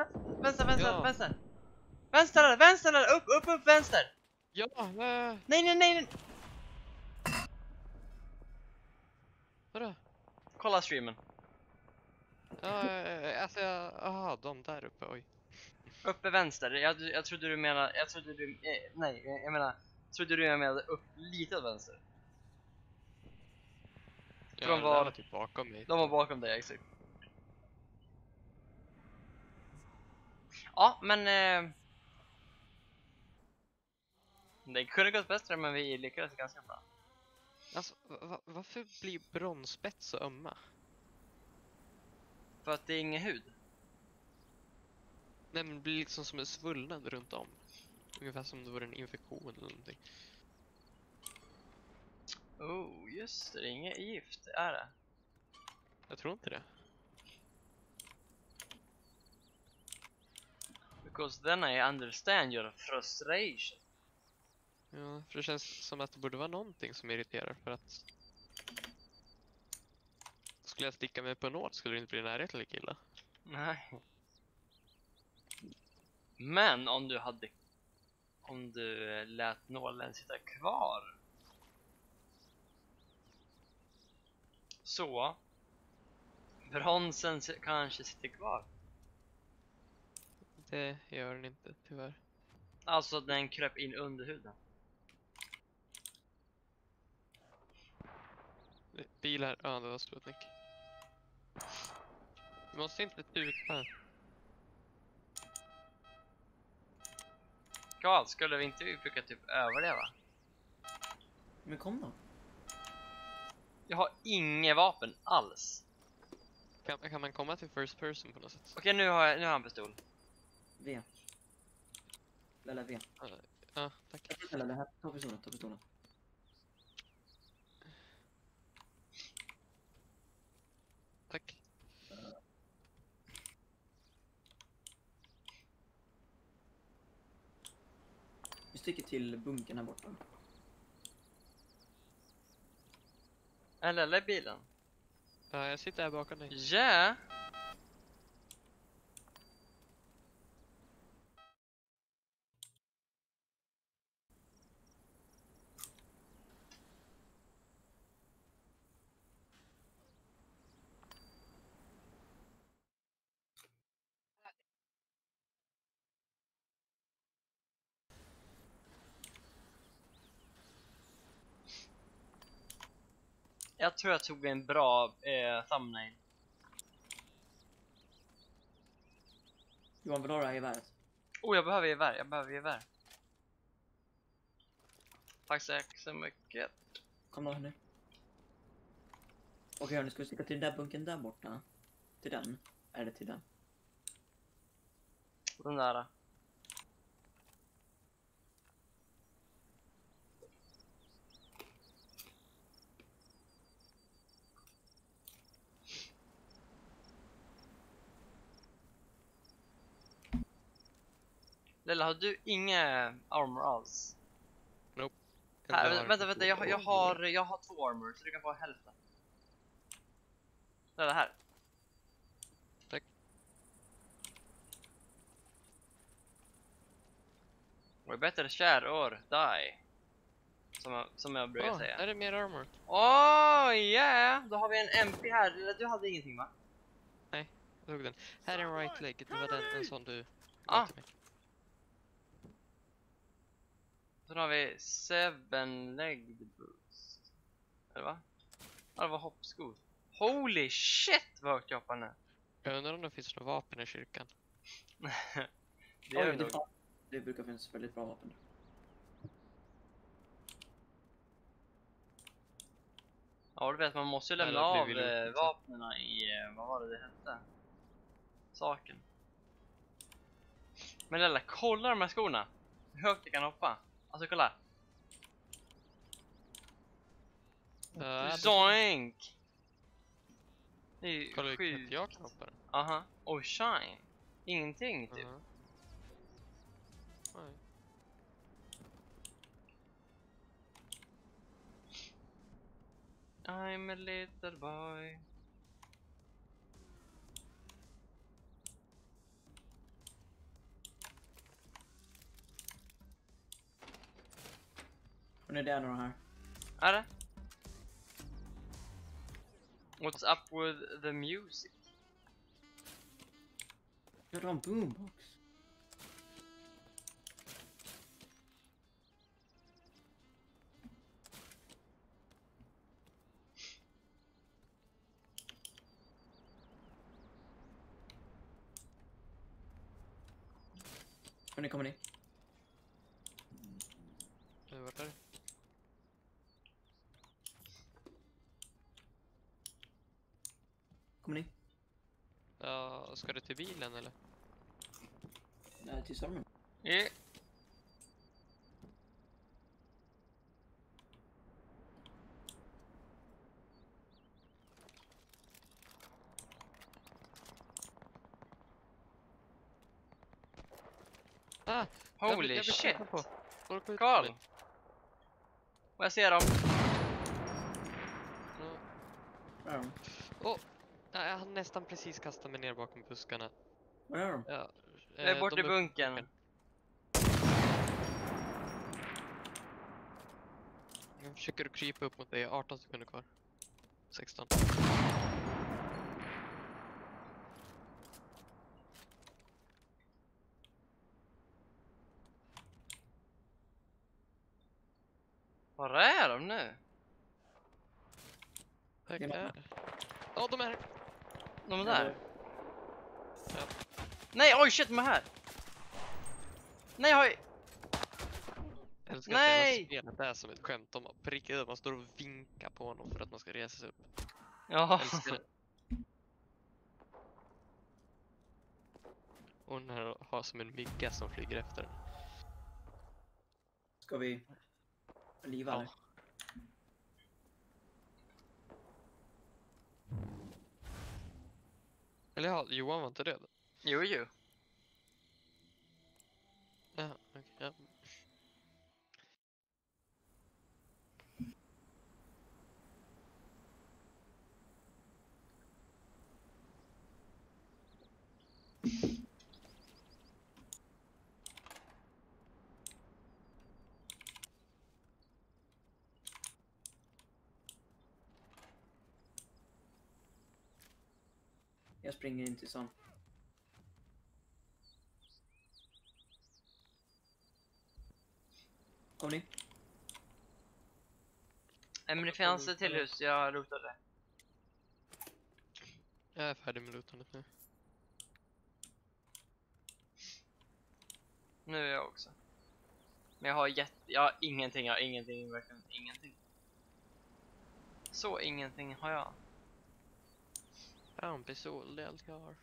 Speaker 2: Vänster, upp, vänster.
Speaker 1: Ja,
Speaker 2: Nej.
Speaker 1: vadå?
Speaker 2: Kolla streamen.
Speaker 1: Ja, alltså aha, de där uppe, oj.
Speaker 2: Uppe vänster. Jag trodde du menade... jag trodde du menade upp lite åt vänster.
Speaker 1: Ja,
Speaker 2: De
Speaker 1: de
Speaker 2: var-
Speaker 1: var typ bakom mig.
Speaker 2: De var bakom dig, exakt. Ja, men... det kunde gått bättre, men vi lyckades ganska bra.
Speaker 1: Alltså, varför blir bronsspett så ömma?
Speaker 2: För att det är ingen hud.
Speaker 1: Nej, men det blir liksom som en svullnad runt om. Ungefär som det vore en infektion eller någonting.
Speaker 2: Oh, just det. Det är inget gift, är det?
Speaker 1: Jag tror inte det.
Speaker 2: Because then I understand your frustration.
Speaker 1: Ja, för det känns som att det borde vara någonting som irriterar, för att... Skulle jag sticka mig på en åt skulle det inte bli närhet lika illa.
Speaker 2: Nej. Men om du lät nålen sitta kvar, så bronsen kanske sitter kvar.
Speaker 1: Det gör den inte, tyvärr.
Speaker 2: Alltså den kröp in under huden.
Speaker 1: Bilar, ja det var Sputnik. Du måste inte tuta.
Speaker 2: Karl, skulle vi inte försöka typ överleva?
Speaker 3: Men kom då.
Speaker 2: Jag har inget vapen alls.
Speaker 1: Kan man komma till first person på något sätt?
Speaker 2: Okej, nu har jag en pistol.
Speaker 3: V. Eller V.
Speaker 1: Ja, tack.
Speaker 3: Eller det här. Ta pistolen.
Speaker 1: Tack.
Speaker 3: Vi sticker till bunkern här borta.
Speaker 2: Eller bilen.
Speaker 1: Ja, jag sitter här bakom dig.
Speaker 2: Ja. Jag tror jag tog en bra thumbnail.
Speaker 3: Johan, vill du ha det här geväret?
Speaker 2: Oh, jag behöver gevär. Tack så mycket.
Speaker 3: Kom då hörni. Okej hörni, ska vi sticka till den där bunkern där borta? Till den? Är det till den?
Speaker 2: Den där. Lilla, har du inga armor alls?
Speaker 1: Nope.
Speaker 2: Här, vänta, jag har 2 armor så du kan få hälften. Lilla, här.
Speaker 1: Tack.
Speaker 2: We better share or die. Som jag brukar säga.
Speaker 1: Är det mer armor?
Speaker 2: Yeah! Då har vi en MP här. Lilla, du hade ingenting, va?
Speaker 1: Jag tog den. Här är en right leg. Det var en sån du
Speaker 2: Ah.
Speaker 1: gav till mig.
Speaker 2: Sen har vi 7-legged boost. Eller va? Ja, det var hoppskor. Holy shit vad högt jag hoppar nu.
Speaker 1: Jag undrar om det finns några vapen i kyrkan.
Speaker 2: Det gör
Speaker 3: Oj,
Speaker 2: vi nog.
Speaker 3: det brukar finnas väldigt bra vapen.
Speaker 2: Ja, du vet, man måste ju lämna
Speaker 1: Eller
Speaker 2: av
Speaker 1: blir vi lootat?
Speaker 2: vapnena i, vad var det hette? Saken. Men Lella, kolla de här skorna. Hur högt jag kan hoppa. Alltså kolla. Zoink! Det är ju
Speaker 1: Kolla hur
Speaker 2: sjukt.
Speaker 1: knappt jag kan hoppa den.
Speaker 2: Aha. Och shine. Ingenting typ.
Speaker 1: Nej.
Speaker 2: I'm a little boy.
Speaker 3: Och det är några här.
Speaker 2: Är det? What's up with the music?
Speaker 3: Jag har en boombox. Hörni, kommer ni?
Speaker 1: Vart är det?
Speaker 3: Kommer ni?
Speaker 1: Ja, ska du till bilen eller?
Speaker 3: Nej, till stormen.
Speaker 2: Yeah. Holy shit! Carl! Och jag ser dem.
Speaker 3: Var är de?
Speaker 1: Jag har nästan precis kastat mig ner bakom buskarna.
Speaker 3: Var är de?
Speaker 1: Ja,
Speaker 2: Jag är borta i bunkern.
Speaker 1: Jag försöker krypa upp mot dig. 18 sekunder kvar. 16.
Speaker 2: Var är de nu?
Speaker 1: Tack
Speaker 3: Det är
Speaker 1: där. Ja, de är här.
Speaker 2: De är där?
Speaker 1: Ja.
Speaker 2: Nej, oj shit, de är här! Nej, oj!
Speaker 1: Jag älskar
Speaker 2: Nej!
Speaker 1: att hela spelet är som ett skämt. De prickar upp, man står och vinkar på honom för att man ska resa sig upp.
Speaker 2: Ja.
Speaker 1: Älskar det. Och den här har som en mygga som flyger efter den.
Speaker 3: Ska vi liva
Speaker 1: Ja.
Speaker 3: eller?
Speaker 1: Eller ja, Johan var inte död.
Speaker 2: Jo.
Speaker 1: Ja, okej. Ja.
Speaker 3: Jag springer in till stan. Kom ni?
Speaker 2: Men det fanns ett till hus, jag rotade.
Speaker 1: Jag är färdig med lootandet nu.
Speaker 2: Nu är jag också. Men jag har ingenting, verkligen ingenting. Så ingenting har jag.
Speaker 1: Ja, en pistol, det är allt jag har.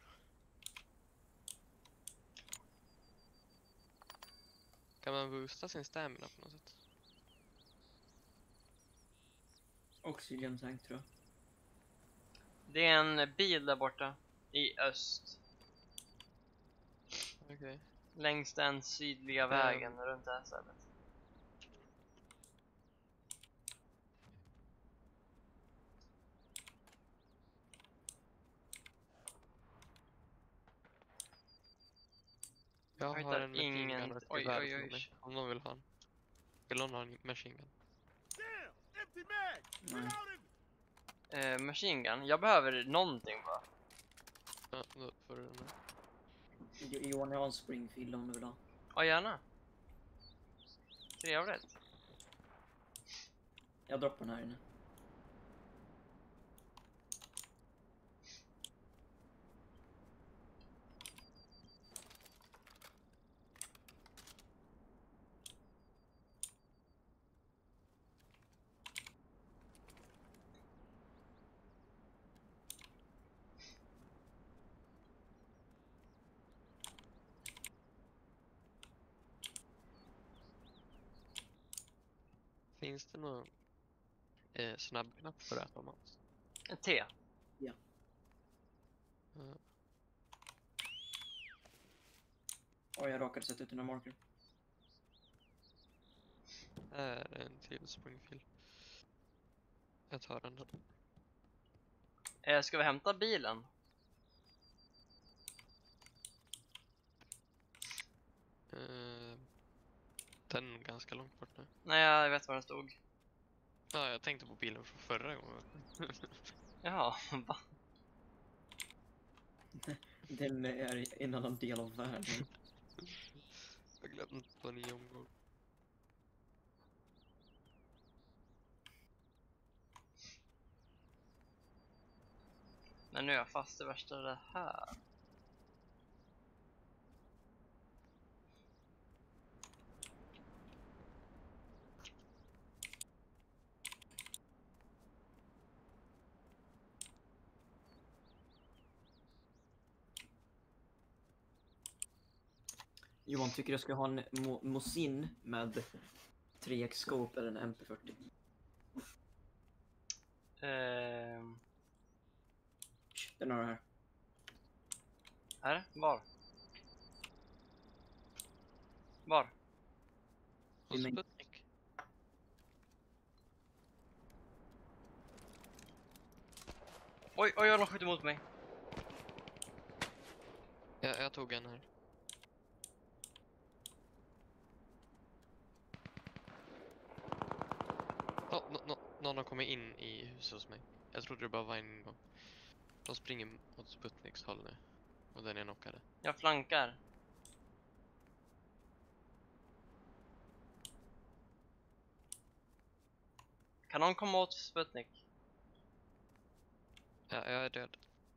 Speaker 1: Kan man boosta sin stamina på något sätt?
Speaker 3: Oxygen tank tror jag.
Speaker 2: Det är en bil där borta. I öst.
Speaker 1: Okej.
Speaker 2: Längs den sydliga vägen runt det här stället.
Speaker 1: Jag har
Speaker 2: hittar
Speaker 1: en machine
Speaker 2: ingen-
Speaker 1: gun och ett
Speaker 2: oj,
Speaker 1: gevär
Speaker 2: oj,
Speaker 1: på
Speaker 2: oj.
Speaker 1: mig. Om någon vill ha en. Vill någon ha en machine gun?
Speaker 3: Nej.
Speaker 2: Machine gun. Jag behöver någonting bara.
Speaker 1: Ja, då får du den här.
Speaker 3: Johan, jag har en Springfield om du vill ha.
Speaker 2: Ja, gärna. Trevligt.
Speaker 3: Jag droppar den här inne.
Speaker 1: Finns det någon snabbknapp för att äta mat?
Speaker 2: En te.
Speaker 3: Och jag råkade sätta ut den här marker.
Speaker 1: Här är en till Springfield. Jag tar den då.
Speaker 2: Ska vi hämta bilen?
Speaker 1: Den är ganska långt bort nu.
Speaker 2: Nej, jag vet var den stod.
Speaker 1: Ja, jag tänkte på bilen från förra gången.
Speaker 2: Jaha, va?
Speaker 3: Den är i en annan del av världen.
Speaker 1: Jag glömde på ny omgång.
Speaker 2: Men nu är jag fast i värsta det här.
Speaker 3: Johan, tycker jag ska ha en Mosin med 3x scope eller en MP40? Den har du här.
Speaker 2: Här? Var? Var?
Speaker 1: Och
Speaker 3: I mängd.
Speaker 1: Sputnik.
Speaker 2: Oj, oj, de skjuter mot mig.
Speaker 1: Jag tog en här. Någon har kommit in i huset hos mig. Jag trodde det bara var en gång. De springer åt Sputniks håll nu. Och den är knockade.
Speaker 2: Jag flankar. Kan någon komma åt Sputnik?
Speaker 1: Ja, jag är död.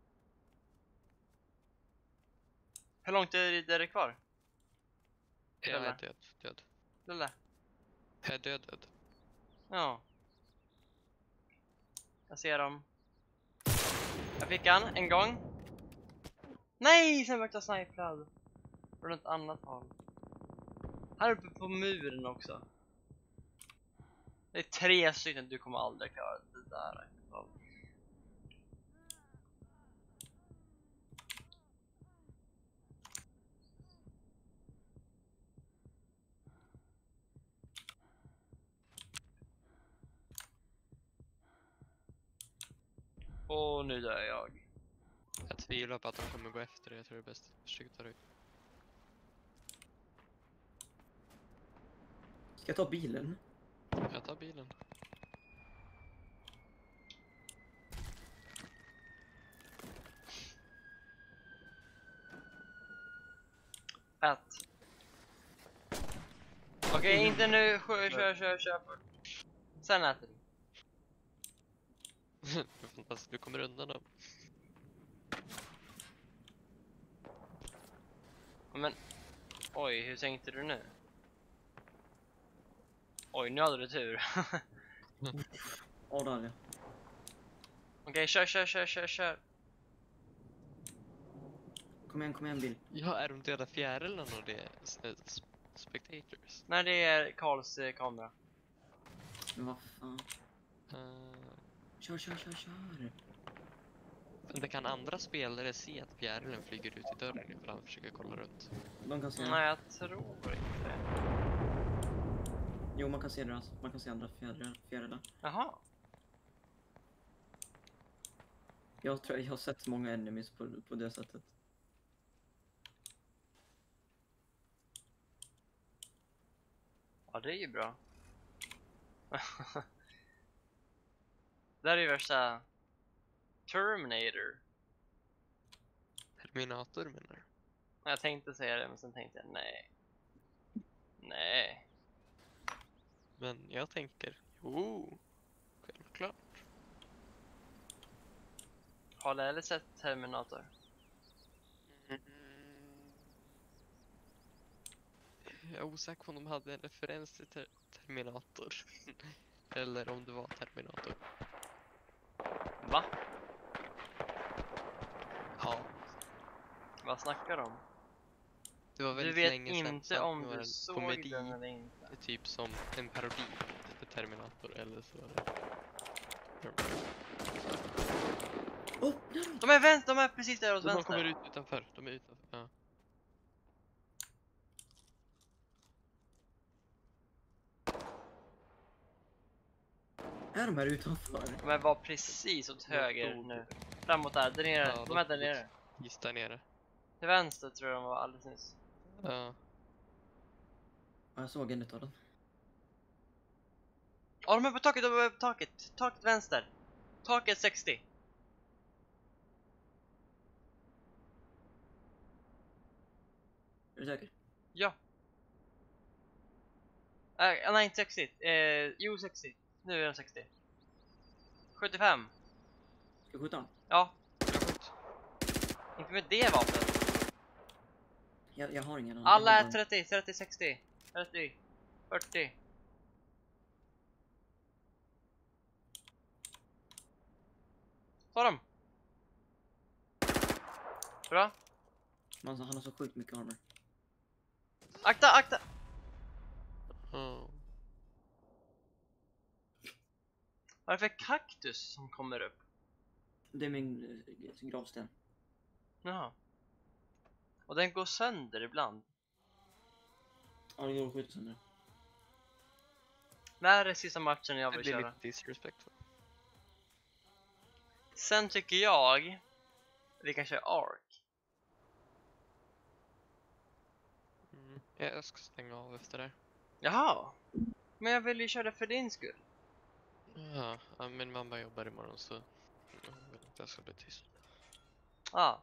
Speaker 2: Hur långt är det kvar?
Speaker 1: Jag är
Speaker 2: Lilla.
Speaker 1: död.
Speaker 2: Lille?
Speaker 1: Jag är död.
Speaker 2: Ja. Jag ser dem. Jag fick han en gång. Nej, sen vart jag snipad. Från ett annat håll. Här uppe på muren också. Det är 3 stycken, du kommer aldrig klara det där. Och nu dör jag.
Speaker 1: Jag tvivlar på att de kommer gå efter det. Jag tror det är bäst att försöka ta det ut.
Speaker 3: Ska jag ta bilen?
Speaker 1: Jag tar bilen.
Speaker 2: Ät. Okej, inte nu. Kör fort. Sen äter du.
Speaker 1: Fast du kommer undan dem.
Speaker 2: Men, oj, hur tänkte du nu? Oj, nu hade du tur.
Speaker 3: Ja, det hade jag.
Speaker 2: Okej, kör.
Speaker 3: Kom igen bil.
Speaker 1: Ja, är de döda fjärilarna och det är spectators?
Speaker 2: Nej, det är Karls kamera.
Speaker 3: Men vad fan.
Speaker 1: Uh,
Speaker 3: Kör.
Speaker 1: Det kan andra spelare se att fjärilen flyger ut i dörren ifall han försöker kolla runt.
Speaker 3: De kan se den.
Speaker 2: Nej, jag tror inte det.
Speaker 3: Jo, man kan se deras. Man kan se andra fjärilar.
Speaker 2: Jaha.
Speaker 3: Jag tror jag har sett många enemies på det sättet.
Speaker 2: Ja, det är ju bra. Det här är ju värsta Terminator.
Speaker 1: Terminator menar du?
Speaker 2: Jag tänkte säga det, men sen tänkte jag nej. Nej.
Speaker 1: Men jag tänker, jo, självklart.
Speaker 2: Har Lelle sett Terminator?
Speaker 1: Jag är osäker på om de hade en referens till Terminator. Eller om det var Terminator.
Speaker 2: Va?
Speaker 1: Ja,
Speaker 2: Vad snackar de om?
Speaker 1: det var
Speaker 2: Du
Speaker 1: väldigt
Speaker 2: vet
Speaker 1: länge sedan.
Speaker 2: inte
Speaker 1: så
Speaker 2: om
Speaker 1: det var
Speaker 2: du
Speaker 1: en
Speaker 2: såg
Speaker 1: komedi.
Speaker 2: den eller inte.
Speaker 1: Det är typ som en parodi till Terminator eller så var det.
Speaker 3: Oh,
Speaker 2: De är precis där åt
Speaker 1: De kommer
Speaker 2: vänster.
Speaker 1: ut utanför. De är utanför. Ja.
Speaker 3: är de här utanför?
Speaker 2: De var precis åt höger nu. Framåt där nere.
Speaker 1: Ja,
Speaker 2: De är där nere.
Speaker 1: Just där nere.
Speaker 2: Till vänster tror jag de var alldeles nyss.
Speaker 1: Ja.
Speaker 3: Ja, jag såg en utav dem.
Speaker 2: Ja, de är på taket, de är på taket. Taket vänster. Taket 60.
Speaker 3: Är du säker?
Speaker 2: Ja. Nej, inte 60. Jo, 60. Nu är den 60. 75.
Speaker 3: Ska jag skjuta honom?
Speaker 2: Ja. Inte med det vapnet.
Speaker 3: Jag har ingen annan.
Speaker 2: Alla
Speaker 3: Jag
Speaker 2: är
Speaker 3: har bara-
Speaker 2: 30, 30, 60. 30, 40. Ta dem. Bra.
Speaker 3: Men alltså, han har så sjukt mycket armor.
Speaker 2: Akta, akta.
Speaker 1: Oh.
Speaker 2: Vad är det för kaktus som kommer upp?
Speaker 3: Det är min gravsten.
Speaker 2: Jaha. Och den går sönder ibland.
Speaker 3: Ja, det går att skjuta sönder.
Speaker 2: När är sista matchen jag
Speaker 1: Det
Speaker 2: vill
Speaker 1: blir
Speaker 2: köra?
Speaker 1: lite disrespectful.
Speaker 2: Sen tycker jag vi kan köra Ark.
Speaker 1: Mm. Jag ska stänga av efter det.
Speaker 2: Jaha. Men jag vill ju köra för din skull.
Speaker 1: Ja, min mamma jobbar imorgon så jag vill inte jag ska bli tyst.
Speaker 2: Ah.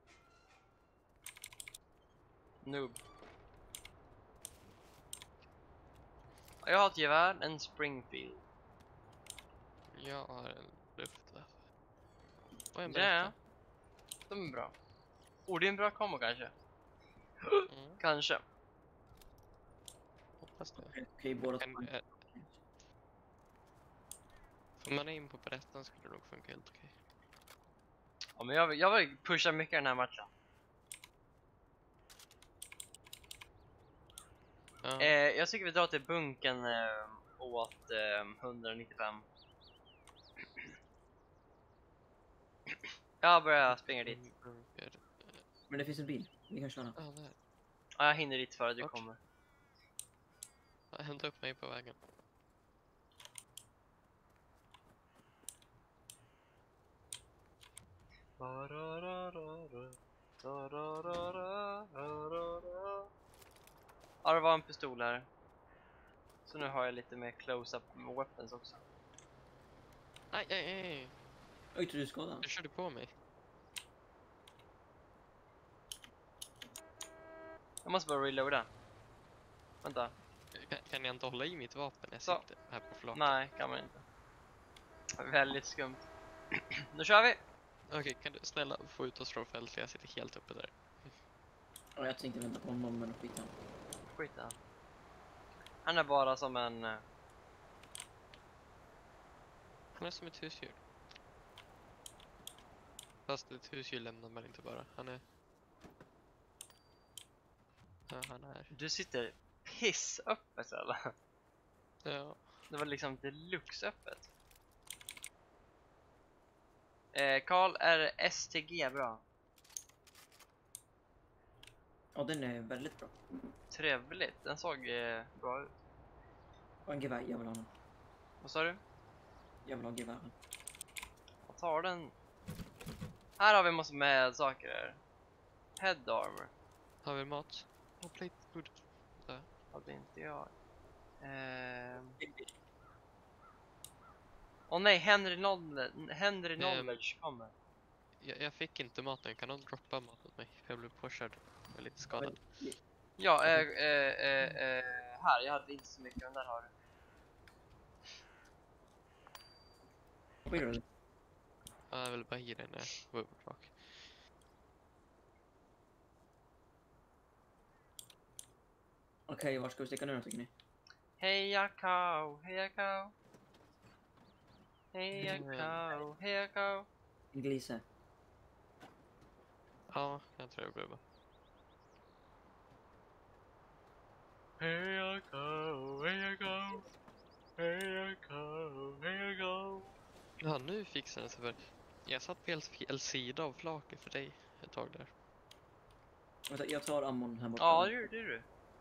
Speaker 2: Noob. Jag har ett gevär, en Springfield.
Speaker 1: Jag har en luftwaffe. Och en
Speaker 2: Ja.
Speaker 1: berätta.
Speaker 2: De är bra. Oh, det är en bra kombo kanske.
Speaker 1: Mm,
Speaker 2: Kanske.
Speaker 1: hoppas det.
Speaker 3: Okej, båda två.
Speaker 1: Får man in på berättan skulle det nog funka helt okej.
Speaker 2: Ja, men jag vill pusha mycket den här matchen.
Speaker 1: Ja.
Speaker 2: Jag tycker vi drar till bunken åt 195. Jag börjar springa dit.
Speaker 1: Bunker.
Speaker 3: Men det finns en bil. Vi kan köra.
Speaker 1: Ja, där.
Speaker 2: Ja, jag hinner dit före du
Speaker 1: Vart?
Speaker 2: kommer.
Speaker 1: Ja, hämta upp mig på vägen.
Speaker 2: Ja, det var en pistol här. Så nu har jag lite mer close-up weapons också.
Speaker 1: Aj, aj, aj.
Speaker 3: Oj, tror du skadad?
Speaker 1: Du körde på mig.
Speaker 2: Jag måste bara reloada. Vänta.
Speaker 1: Kan jag inte hålla i mitt vapen? Jag
Speaker 2: Så.
Speaker 1: sitter här på flaket.
Speaker 2: Nej, kan man inte. Väldigt skumt. Nu kör vi!
Speaker 1: Okej, kan du snälla få ut oss från fältet? Jag sitter helt uppe där.
Speaker 3: Ja, jag tänkte vänta på honom, men skit han.
Speaker 2: Skit i han. Han är bara som en...
Speaker 1: Han är som ett husdjur. Fast ett husdjur lämnar man inte bara. Han är... Ja, han är...
Speaker 2: Du sitter piss öppet eller?
Speaker 1: Ja.
Speaker 2: Det var liksom deluxe öppet. Karl, är STG bra?
Speaker 3: Ja, den är väldigt bra.
Speaker 2: Trevligt, den såg bra ut.
Speaker 3: Och en gevär, jag vill ha den.
Speaker 2: Vad sa du?
Speaker 3: Jag vill ha gevären.
Speaker 2: Jag tar den. Här har vi massor med saker här. Head armor.
Speaker 1: Har vi mat? Oh, plate food. Där.
Speaker 2: Hade inte jag. Åh nej, Henry Knowledge kommer.
Speaker 1: Jag fick inte maten. Kan någon droppa mat åt mig? För jag blev påkörd. Jag är lite skadad.
Speaker 2: Ja, här, jag hade inte så mycket, men där har du.
Speaker 3: Vad gör du?
Speaker 1: Ja, jag vill bara ge den när jag var bak.
Speaker 3: Okej, var ska vi sticka nu då, tycker ni?
Speaker 2: Heja cow, heja cow. Heja cow, heja cow.
Speaker 3: En glise.
Speaker 1: Ja, jag tror jag blir bara.
Speaker 2: Heja cow, heja cow. Heja cow, heja cow.
Speaker 1: Ja, nu fixar den sig för. Jag satt på fel sida av flaket för dig ett tag där.
Speaker 3: Vänta, jag tar ammon här borta.
Speaker 2: Ja, det är du.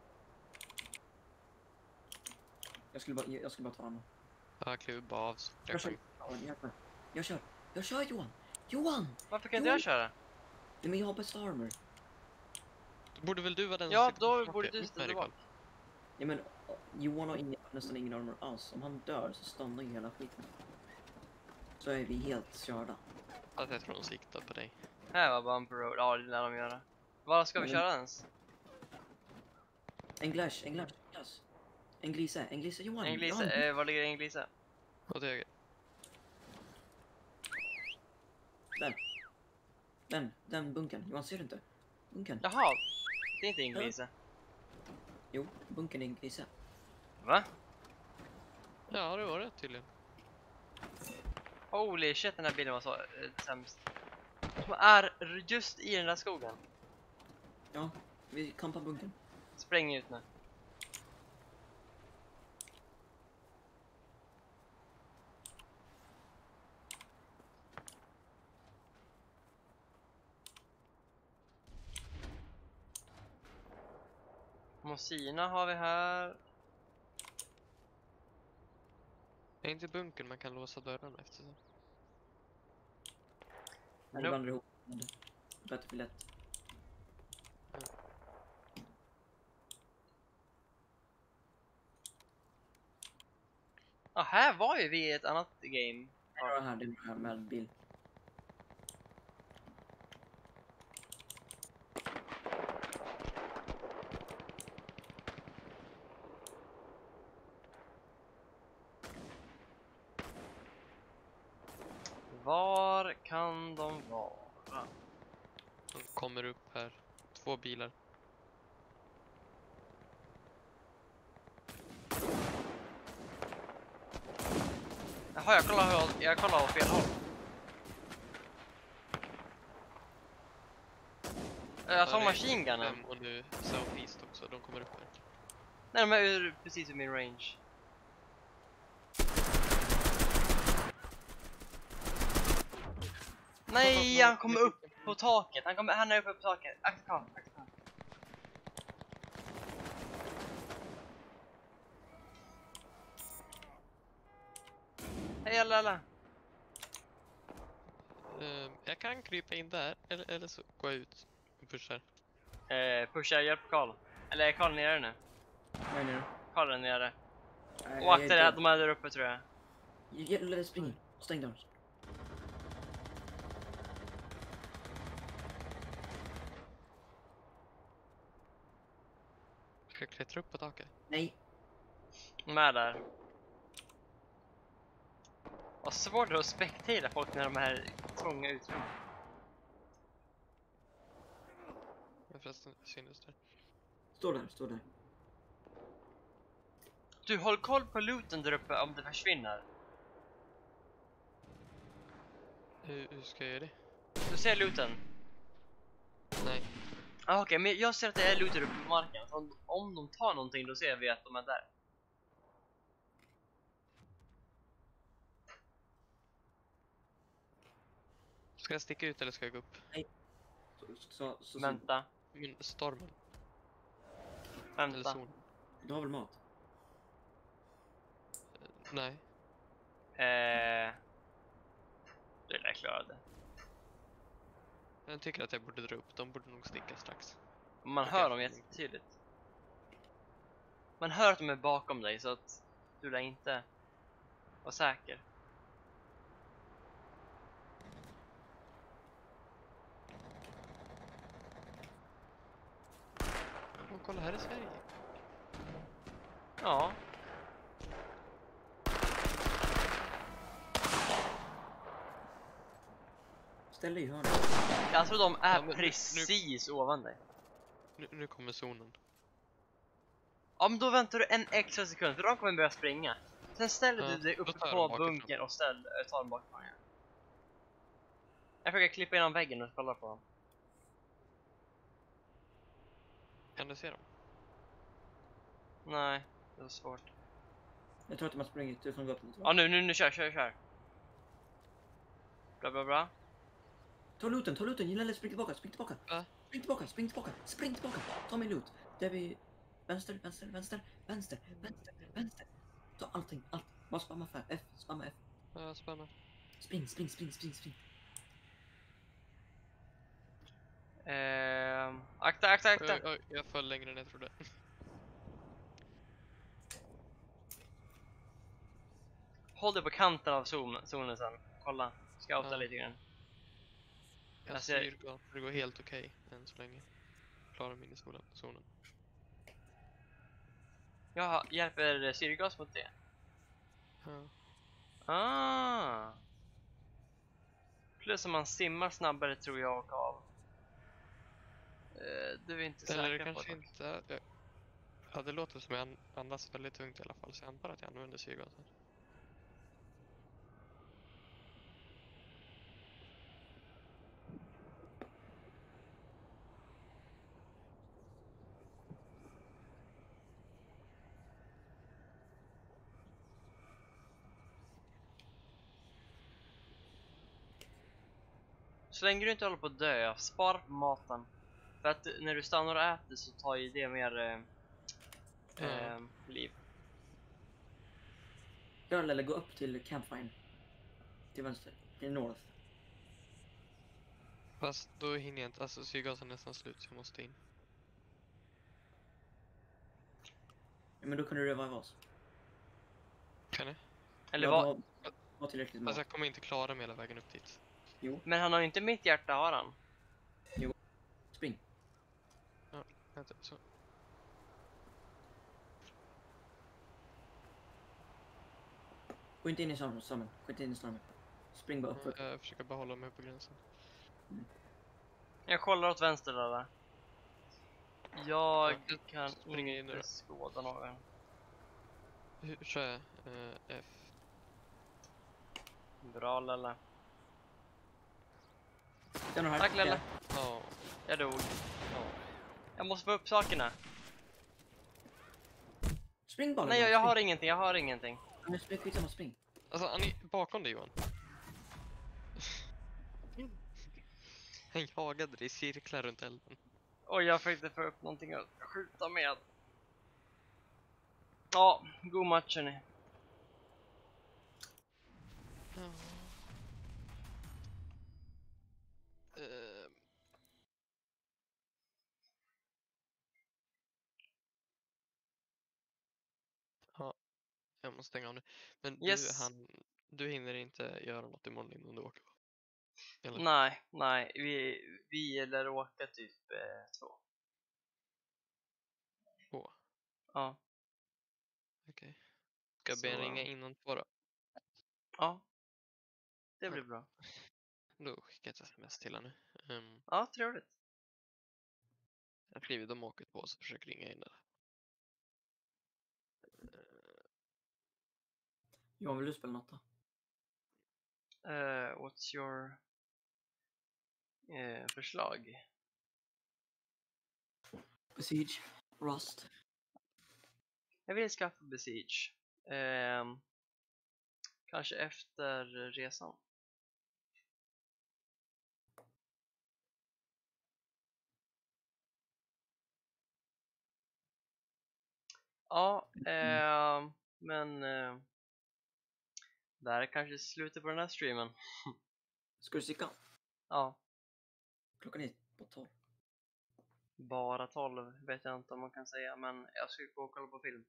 Speaker 3: Jag skulle bara ta ammon.
Speaker 1: Ja, jag klev bara av. Så
Speaker 3: Jag kör. Ja, jag kör Johan. Johan!
Speaker 2: Varför kan inte jag köra?
Speaker 3: Nej, men jag har bäst armor.
Speaker 1: Då borde väl du vara den
Speaker 2: Ja,
Speaker 1: sitter på
Speaker 2: då
Speaker 1: flaket.
Speaker 2: borde du
Speaker 1: Upp med
Speaker 2: ställa
Speaker 1: dig,
Speaker 2: bak.
Speaker 1: Carl.
Speaker 3: Ja, men Johan har nästan ingen armor alls. Om han dör så stannar ju hela skiten. Så är vi helt körda.
Speaker 1: Att jag tror de siktar på dig.
Speaker 2: Här var bumper road, ja det lär de göra. Vad ska vi
Speaker 3: Men-
Speaker 2: köra ens?
Speaker 3: En glise. En glise Johan.
Speaker 2: En glise, var ligger en glise?
Speaker 1: Och det är
Speaker 3: Den bunken. Johan, ser du inte? Bunken.
Speaker 2: Jaha, det är inte en glise.
Speaker 3: Jo, bunken är en glise.
Speaker 2: Va?
Speaker 1: Ja, det var det tydligen.
Speaker 2: Holy shit, den här bilden var så sämst. De är just i den där skogen.
Speaker 3: Ja, vi kampar bunken.
Speaker 2: Spräng ut nu. Mosina har vi här.
Speaker 1: Det är inte bunkern man kan låsa dörrarna efter så.
Speaker 3: Men det vandrar ihop. Bättre för lätt.
Speaker 2: Ja, här var ju vi i ett annat game.
Speaker 3: Ja, det är det här med bil.
Speaker 2: Var kan de vara?
Speaker 1: De kommer upp här. 2 bilar.
Speaker 2: Jaha, jag kollar åt fel håll. Jag tar machine gunnen.
Speaker 1: Och nu Southeast också. De kommer upp här.
Speaker 2: Nej, de är precis i min range. Nej, han kommer upp på taket. Han är uppe på taket. Akta. Hej alla.
Speaker 1: Jag kan krypa in där. Eller så går jag ut och pushar.
Speaker 2: Pusha, hjälp Karl. Eller är Karl nere nu?
Speaker 3: Nej, nej.
Speaker 2: Karl är nere.
Speaker 3: Nej,
Speaker 2: Och akta det, de är där uppe tror jag.
Speaker 3: Jävlar, spring. Stäng dörren.
Speaker 1: Ska jag klättra upp på taket?
Speaker 3: Nej.
Speaker 2: De är där. Vad svårt det är att spektera folk när de är trånga utrymmen.
Speaker 1: Men förresten synes det.
Speaker 3: Står där.
Speaker 2: Du, håll koll på looten där uppe om det försvinner.
Speaker 1: Hur ska jag göra det?
Speaker 2: Du ser looten?
Speaker 1: Nej.
Speaker 2: Okej, men jag ser att det är loot där uppe på marken. Så om de tar någonting då ser vi att de är där.
Speaker 1: Ska jag sticka ut eller ska jag gå upp?
Speaker 3: Så
Speaker 2: Vänta,
Speaker 1: Men stormen. Eller
Speaker 2: vänta.
Speaker 1: zonen.
Speaker 3: du har väl mat?
Speaker 1: Nej.
Speaker 2: Du lär klara det.
Speaker 1: Jag tycker att jag borde dra upp. De borde nog sticka strax.
Speaker 2: Man
Speaker 1: Okej,
Speaker 2: hör dem
Speaker 1: för-
Speaker 2: jättetydligt. Man hör att de är bakom dig så att du lär inte vara säker.
Speaker 1: Åh, kolla, här är Sverige.
Speaker 2: Ja.
Speaker 3: Ställ dig i hörnet.
Speaker 2: Jag tror de är
Speaker 1: Ja, men nu-
Speaker 2: precis ovan dig.
Speaker 1: Nu kommer zonen.
Speaker 2: Ja, men då väntar du en extra sekund för de kommer börja springa. Sen ställer
Speaker 1: Ja,
Speaker 2: du dig
Speaker 1: då
Speaker 2: uppe
Speaker 1: tar jag
Speaker 2: på
Speaker 1: dem bakifrån.
Speaker 2: bunkern och tar dem bakifrån. Ja. Jag försöker klippa igenom väggen och kolla på dem.
Speaker 1: Kan du se dem?
Speaker 2: Nej, det var svårt.
Speaker 3: Jag tror att de har sprungit ut från gatan.
Speaker 2: Ja, nu kör. Bra.
Speaker 3: Ta looten, Gillele, spring tillbaka.
Speaker 1: Va?
Speaker 3: Spring tillbaka. Ta min loot. Där vi... Vänster. Ta allting. Bara spamma F.
Speaker 1: Ja, spännande.
Speaker 3: Spring.
Speaker 2: Akta.
Speaker 1: Oj, jag föll längre än jag trodde.
Speaker 2: Håll dig på kanten av zonen sen. Kolla, scouta
Speaker 1: Ja.
Speaker 2: lite grann.
Speaker 1: Jag
Speaker 2: Jag ser-
Speaker 1: ser det går helt okej än så länge. Klarar mig in i zonen.
Speaker 2: Jag hjälper syrgas mot det.
Speaker 1: Ja.
Speaker 2: Plus om man simmar snabbare tror jag och av. Du är inte
Speaker 1: Eller
Speaker 2: säker på
Speaker 1: kanske
Speaker 2: det.
Speaker 1: inte. Ja, det låter som jag andas väldigt tungt i alla fall. Så jag antar att jag använder syrgasen.
Speaker 2: Så länge du inte håller på att dö, spara på maten. För att när du stannar och äter så tar ju det mer liv.
Speaker 3: Gör eller gå upp till campfire. Till vänster. Till north.
Speaker 1: Fast då hinner jag inte. Alltså syrgasen är nästan slut så jag måste in.
Speaker 3: Ja, men då kan du revive oss.
Speaker 1: Kan jag?
Speaker 2: Eller
Speaker 3: Ja,
Speaker 2: vad?
Speaker 3: var tillräckligt
Speaker 1: Alltså
Speaker 3: mat.
Speaker 1: jag kommer inte klara mig hela vägen upp dit.
Speaker 2: Men han har ju inte mitt hjärta, har han?
Speaker 3: Spring.
Speaker 1: Vänta, så.
Speaker 3: Gå inte in i stormen. Spring bara uppåt.
Speaker 1: Jag försöker bara hålla mig på gränsen.
Speaker 2: Jag kollar åt vänster där. Jag
Speaker 1: Jag
Speaker 2: kan
Speaker 1: springer in nu
Speaker 2: inte
Speaker 1: då.
Speaker 2: skåda någon.
Speaker 1: Hur kör jag? F.
Speaker 2: Bra Lelle.
Speaker 3: Det är nog här.
Speaker 2: Tack Lelle.
Speaker 1: Ja.
Speaker 2: Jag dog. Jag måste få upp sakerna.
Speaker 3: Spring bara.
Speaker 2: Nej, jag har ingenting.
Speaker 3: Men skitsamma, spring.
Speaker 1: Alltså han är bakom dig Johan. Han jagade dig i cirklar runt elden.
Speaker 2: Oj, jag försökte få upp någonting att skjuta med. Ja, god match hörni.
Speaker 1: Ja. Ja, jag måste stänga av nu. Men
Speaker 2: Yes.
Speaker 1: du hinner inte göra något imorgon innan du åker va? Eller?
Speaker 2: Nej, vi lär åka typ 2.
Speaker 1: 2.
Speaker 2: Ja,
Speaker 1: Okej. Ska jag
Speaker 2: Så,
Speaker 1: be en ringa innan 2 då?
Speaker 2: ja. Det blir bra.
Speaker 1: Då skickar jag ett sms till henne.
Speaker 2: Ja, trevligt.
Speaker 1: Jag skriver de åker på så försöker ringa in där.
Speaker 3: Johan, vill du spela något då?
Speaker 2: What's your förslag?
Speaker 3: Besiege. Rust.
Speaker 2: Jag vill skaffa Besiege. Kanske efter resan. Ja, men där är kanske slutet på den här streamen.
Speaker 3: Ska du sticka?
Speaker 2: Ja,
Speaker 3: Klockan är på 12.
Speaker 2: bara 12 vet jag inte om man kan säga, men jag ska gå och kolla på film.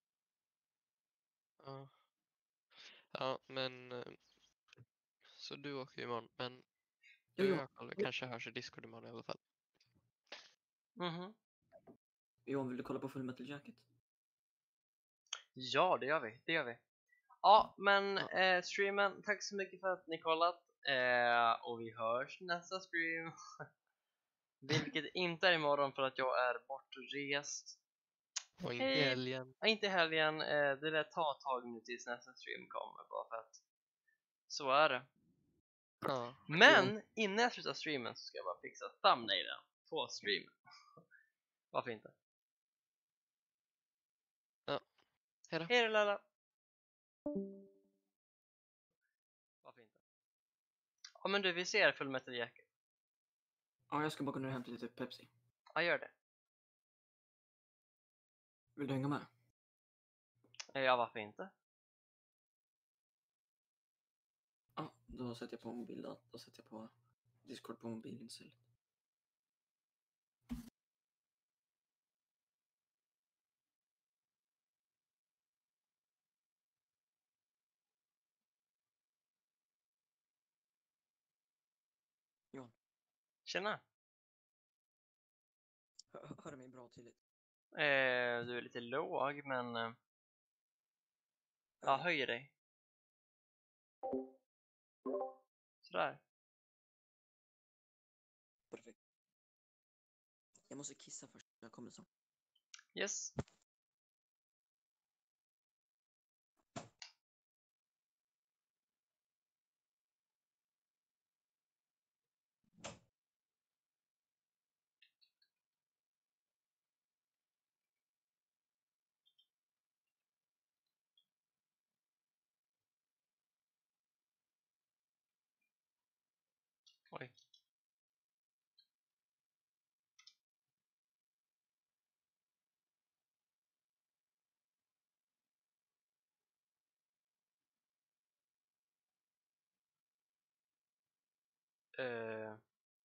Speaker 1: Ja. Ja, men så du åker ju imorgon, men du och jag kanske hörs i Discord imorgon i alla fall.
Speaker 2: Mhm.
Speaker 3: Johan, vill du kolla på Full Metal Jacket?
Speaker 2: Ja, det gör vi. Ja, men
Speaker 1: Ja.
Speaker 2: streamen, tack så mycket för att ni kollat. Och vi hörs nästa stream. Vilket inte är imorgon för att jag är bortrest.
Speaker 1: Och inte i helgen.
Speaker 2: Ja, inte i helgen. Det lär ta ett tag nu tills nästa stream kommer. Bara för att så är det.
Speaker 1: Ja.
Speaker 2: Men innan jag slutar streamen så ska jag bara fixa thumbnailen på streamen. Varför inte?
Speaker 1: Ja. Hejdå.
Speaker 2: Hej då Lalla. Varför inte? Ja men du, vi ser Full Metal Jacket.
Speaker 3: Ja, jag ska bara gå ner och hämta lite Pepsi.
Speaker 2: Ja, gör det.
Speaker 3: Vill du hänga med?
Speaker 2: Ja, varför inte?
Speaker 3: Ja, då sätter jag på mobilen. Då sätter jag på Discord på mobilen istället. Johan,
Speaker 2: Tjena.
Speaker 3: hör du mig bra och tydligt?
Speaker 2: Du är lite låg, men ja, höj dig. Sådär.
Speaker 3: Perfekt. Jag måste kissa först. Jag kommer så.
Speaker 2: Yes. Oj. Eh,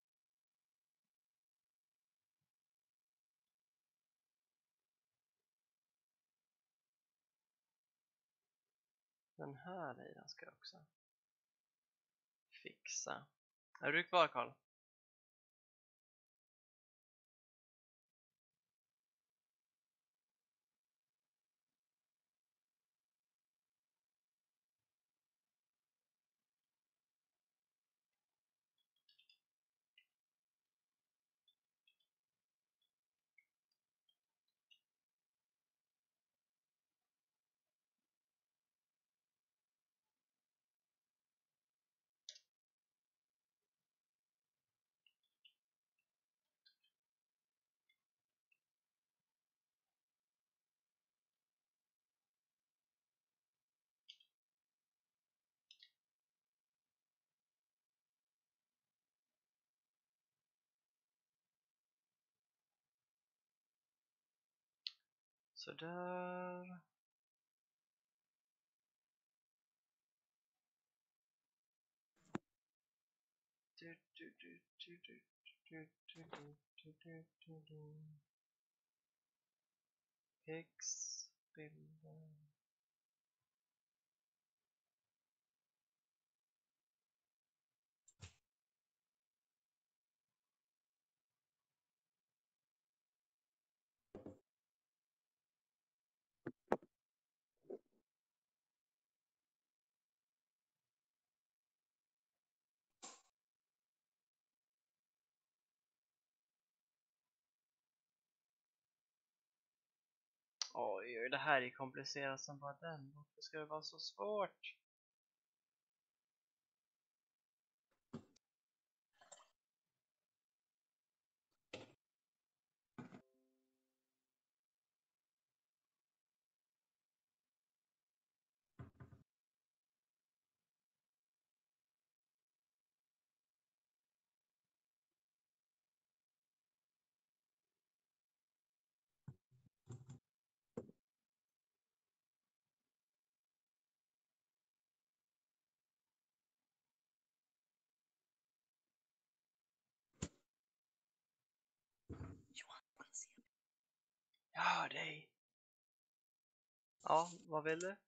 Speaker 2: den här i den ska jag också fixa. Är du kvar, Karl? Så där. X bilder. Oj, det här är komplicerat som bara den. Varför ska det vara så svårt? Jag hör dig. Ja, vad vill du?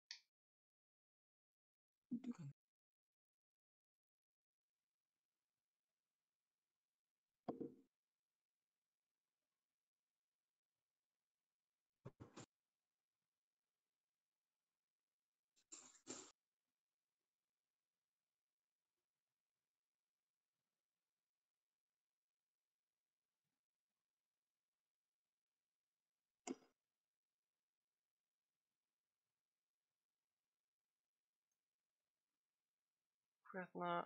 Speaker 2: Skjutna.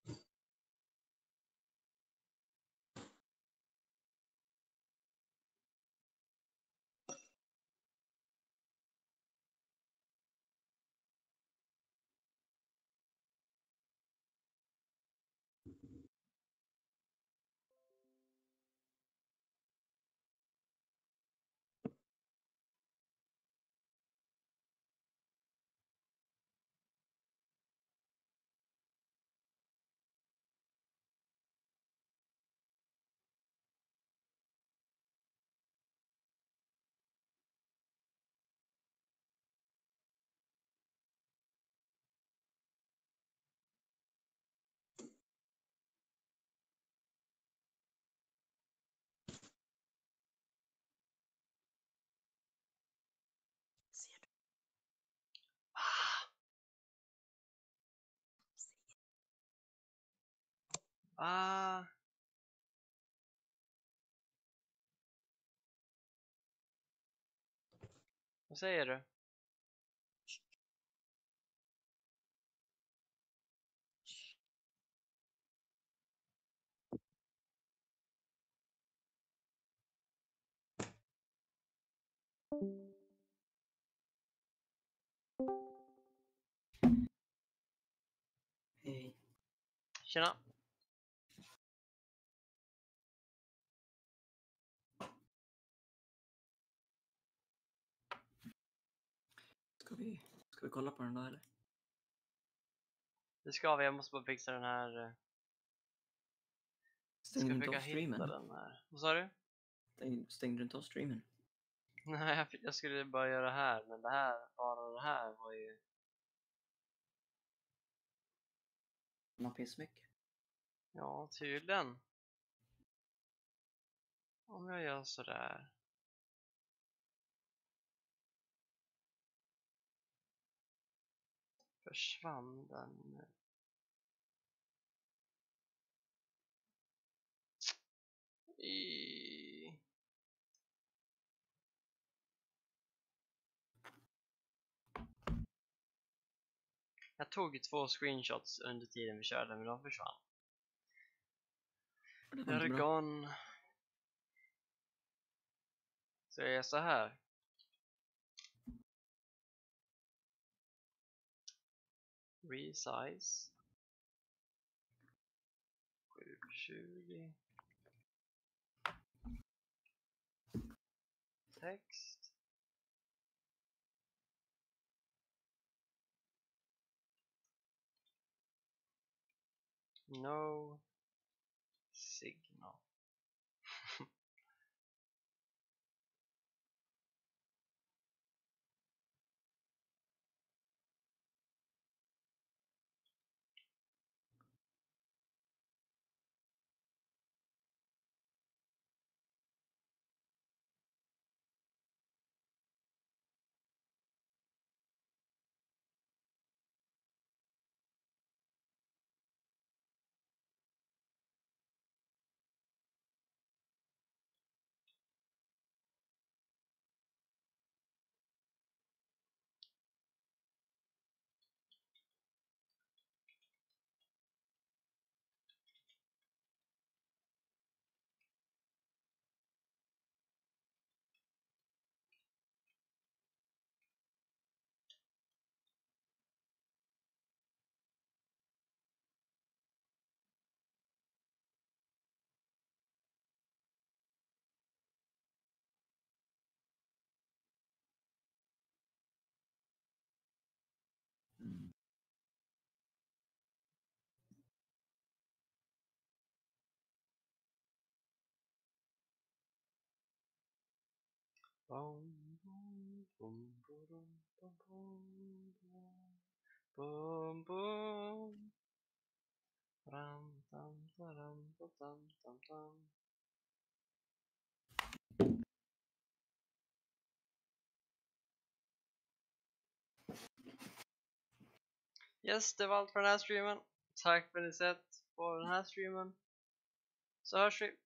Speaker 2: Ah. Vad säger du?
Speaker 3: Hej.
Speaker 2: Tjena.
Speaker 3: Ska vi kolla på den då eller?
Speaker 2: Det ska vi, jag måste bara fixa den här. Ska
Speaker 3: Stängde du inte
Speaker 2: försöka
Speaker 3: av
Speaker 2: hitta
Speaker 3: streamen?
Speaker 2: den här. Vad sa du?
Speaker 3: Stängde du inte av streamen?
Speaker 2: Nej, jag skulle bara göra här, men bara det här var ju...
Speaker 3: Man pissmycket.
Speaker 2: Ja, tydligen. Om jag gör sådär. Försvann den? Jag tog 2 screenshots under tiden vi körde, men de försvann.
Speaker 3: Det var
Speaker 2: Jag
Speaker 3: inte
Speaker 2: är
Speaker 3: bra.
Speaker 2: gone. Så jag gör så här. Resize. 720. Text. No signal. Bum, bum, bum, bum, bum, bum, bum, bum. Ram, tam, taram, tam, tam, tam. Yes, det var allt för den här streamen. Tack för att ni sett på den här streamen. Så hörs vi.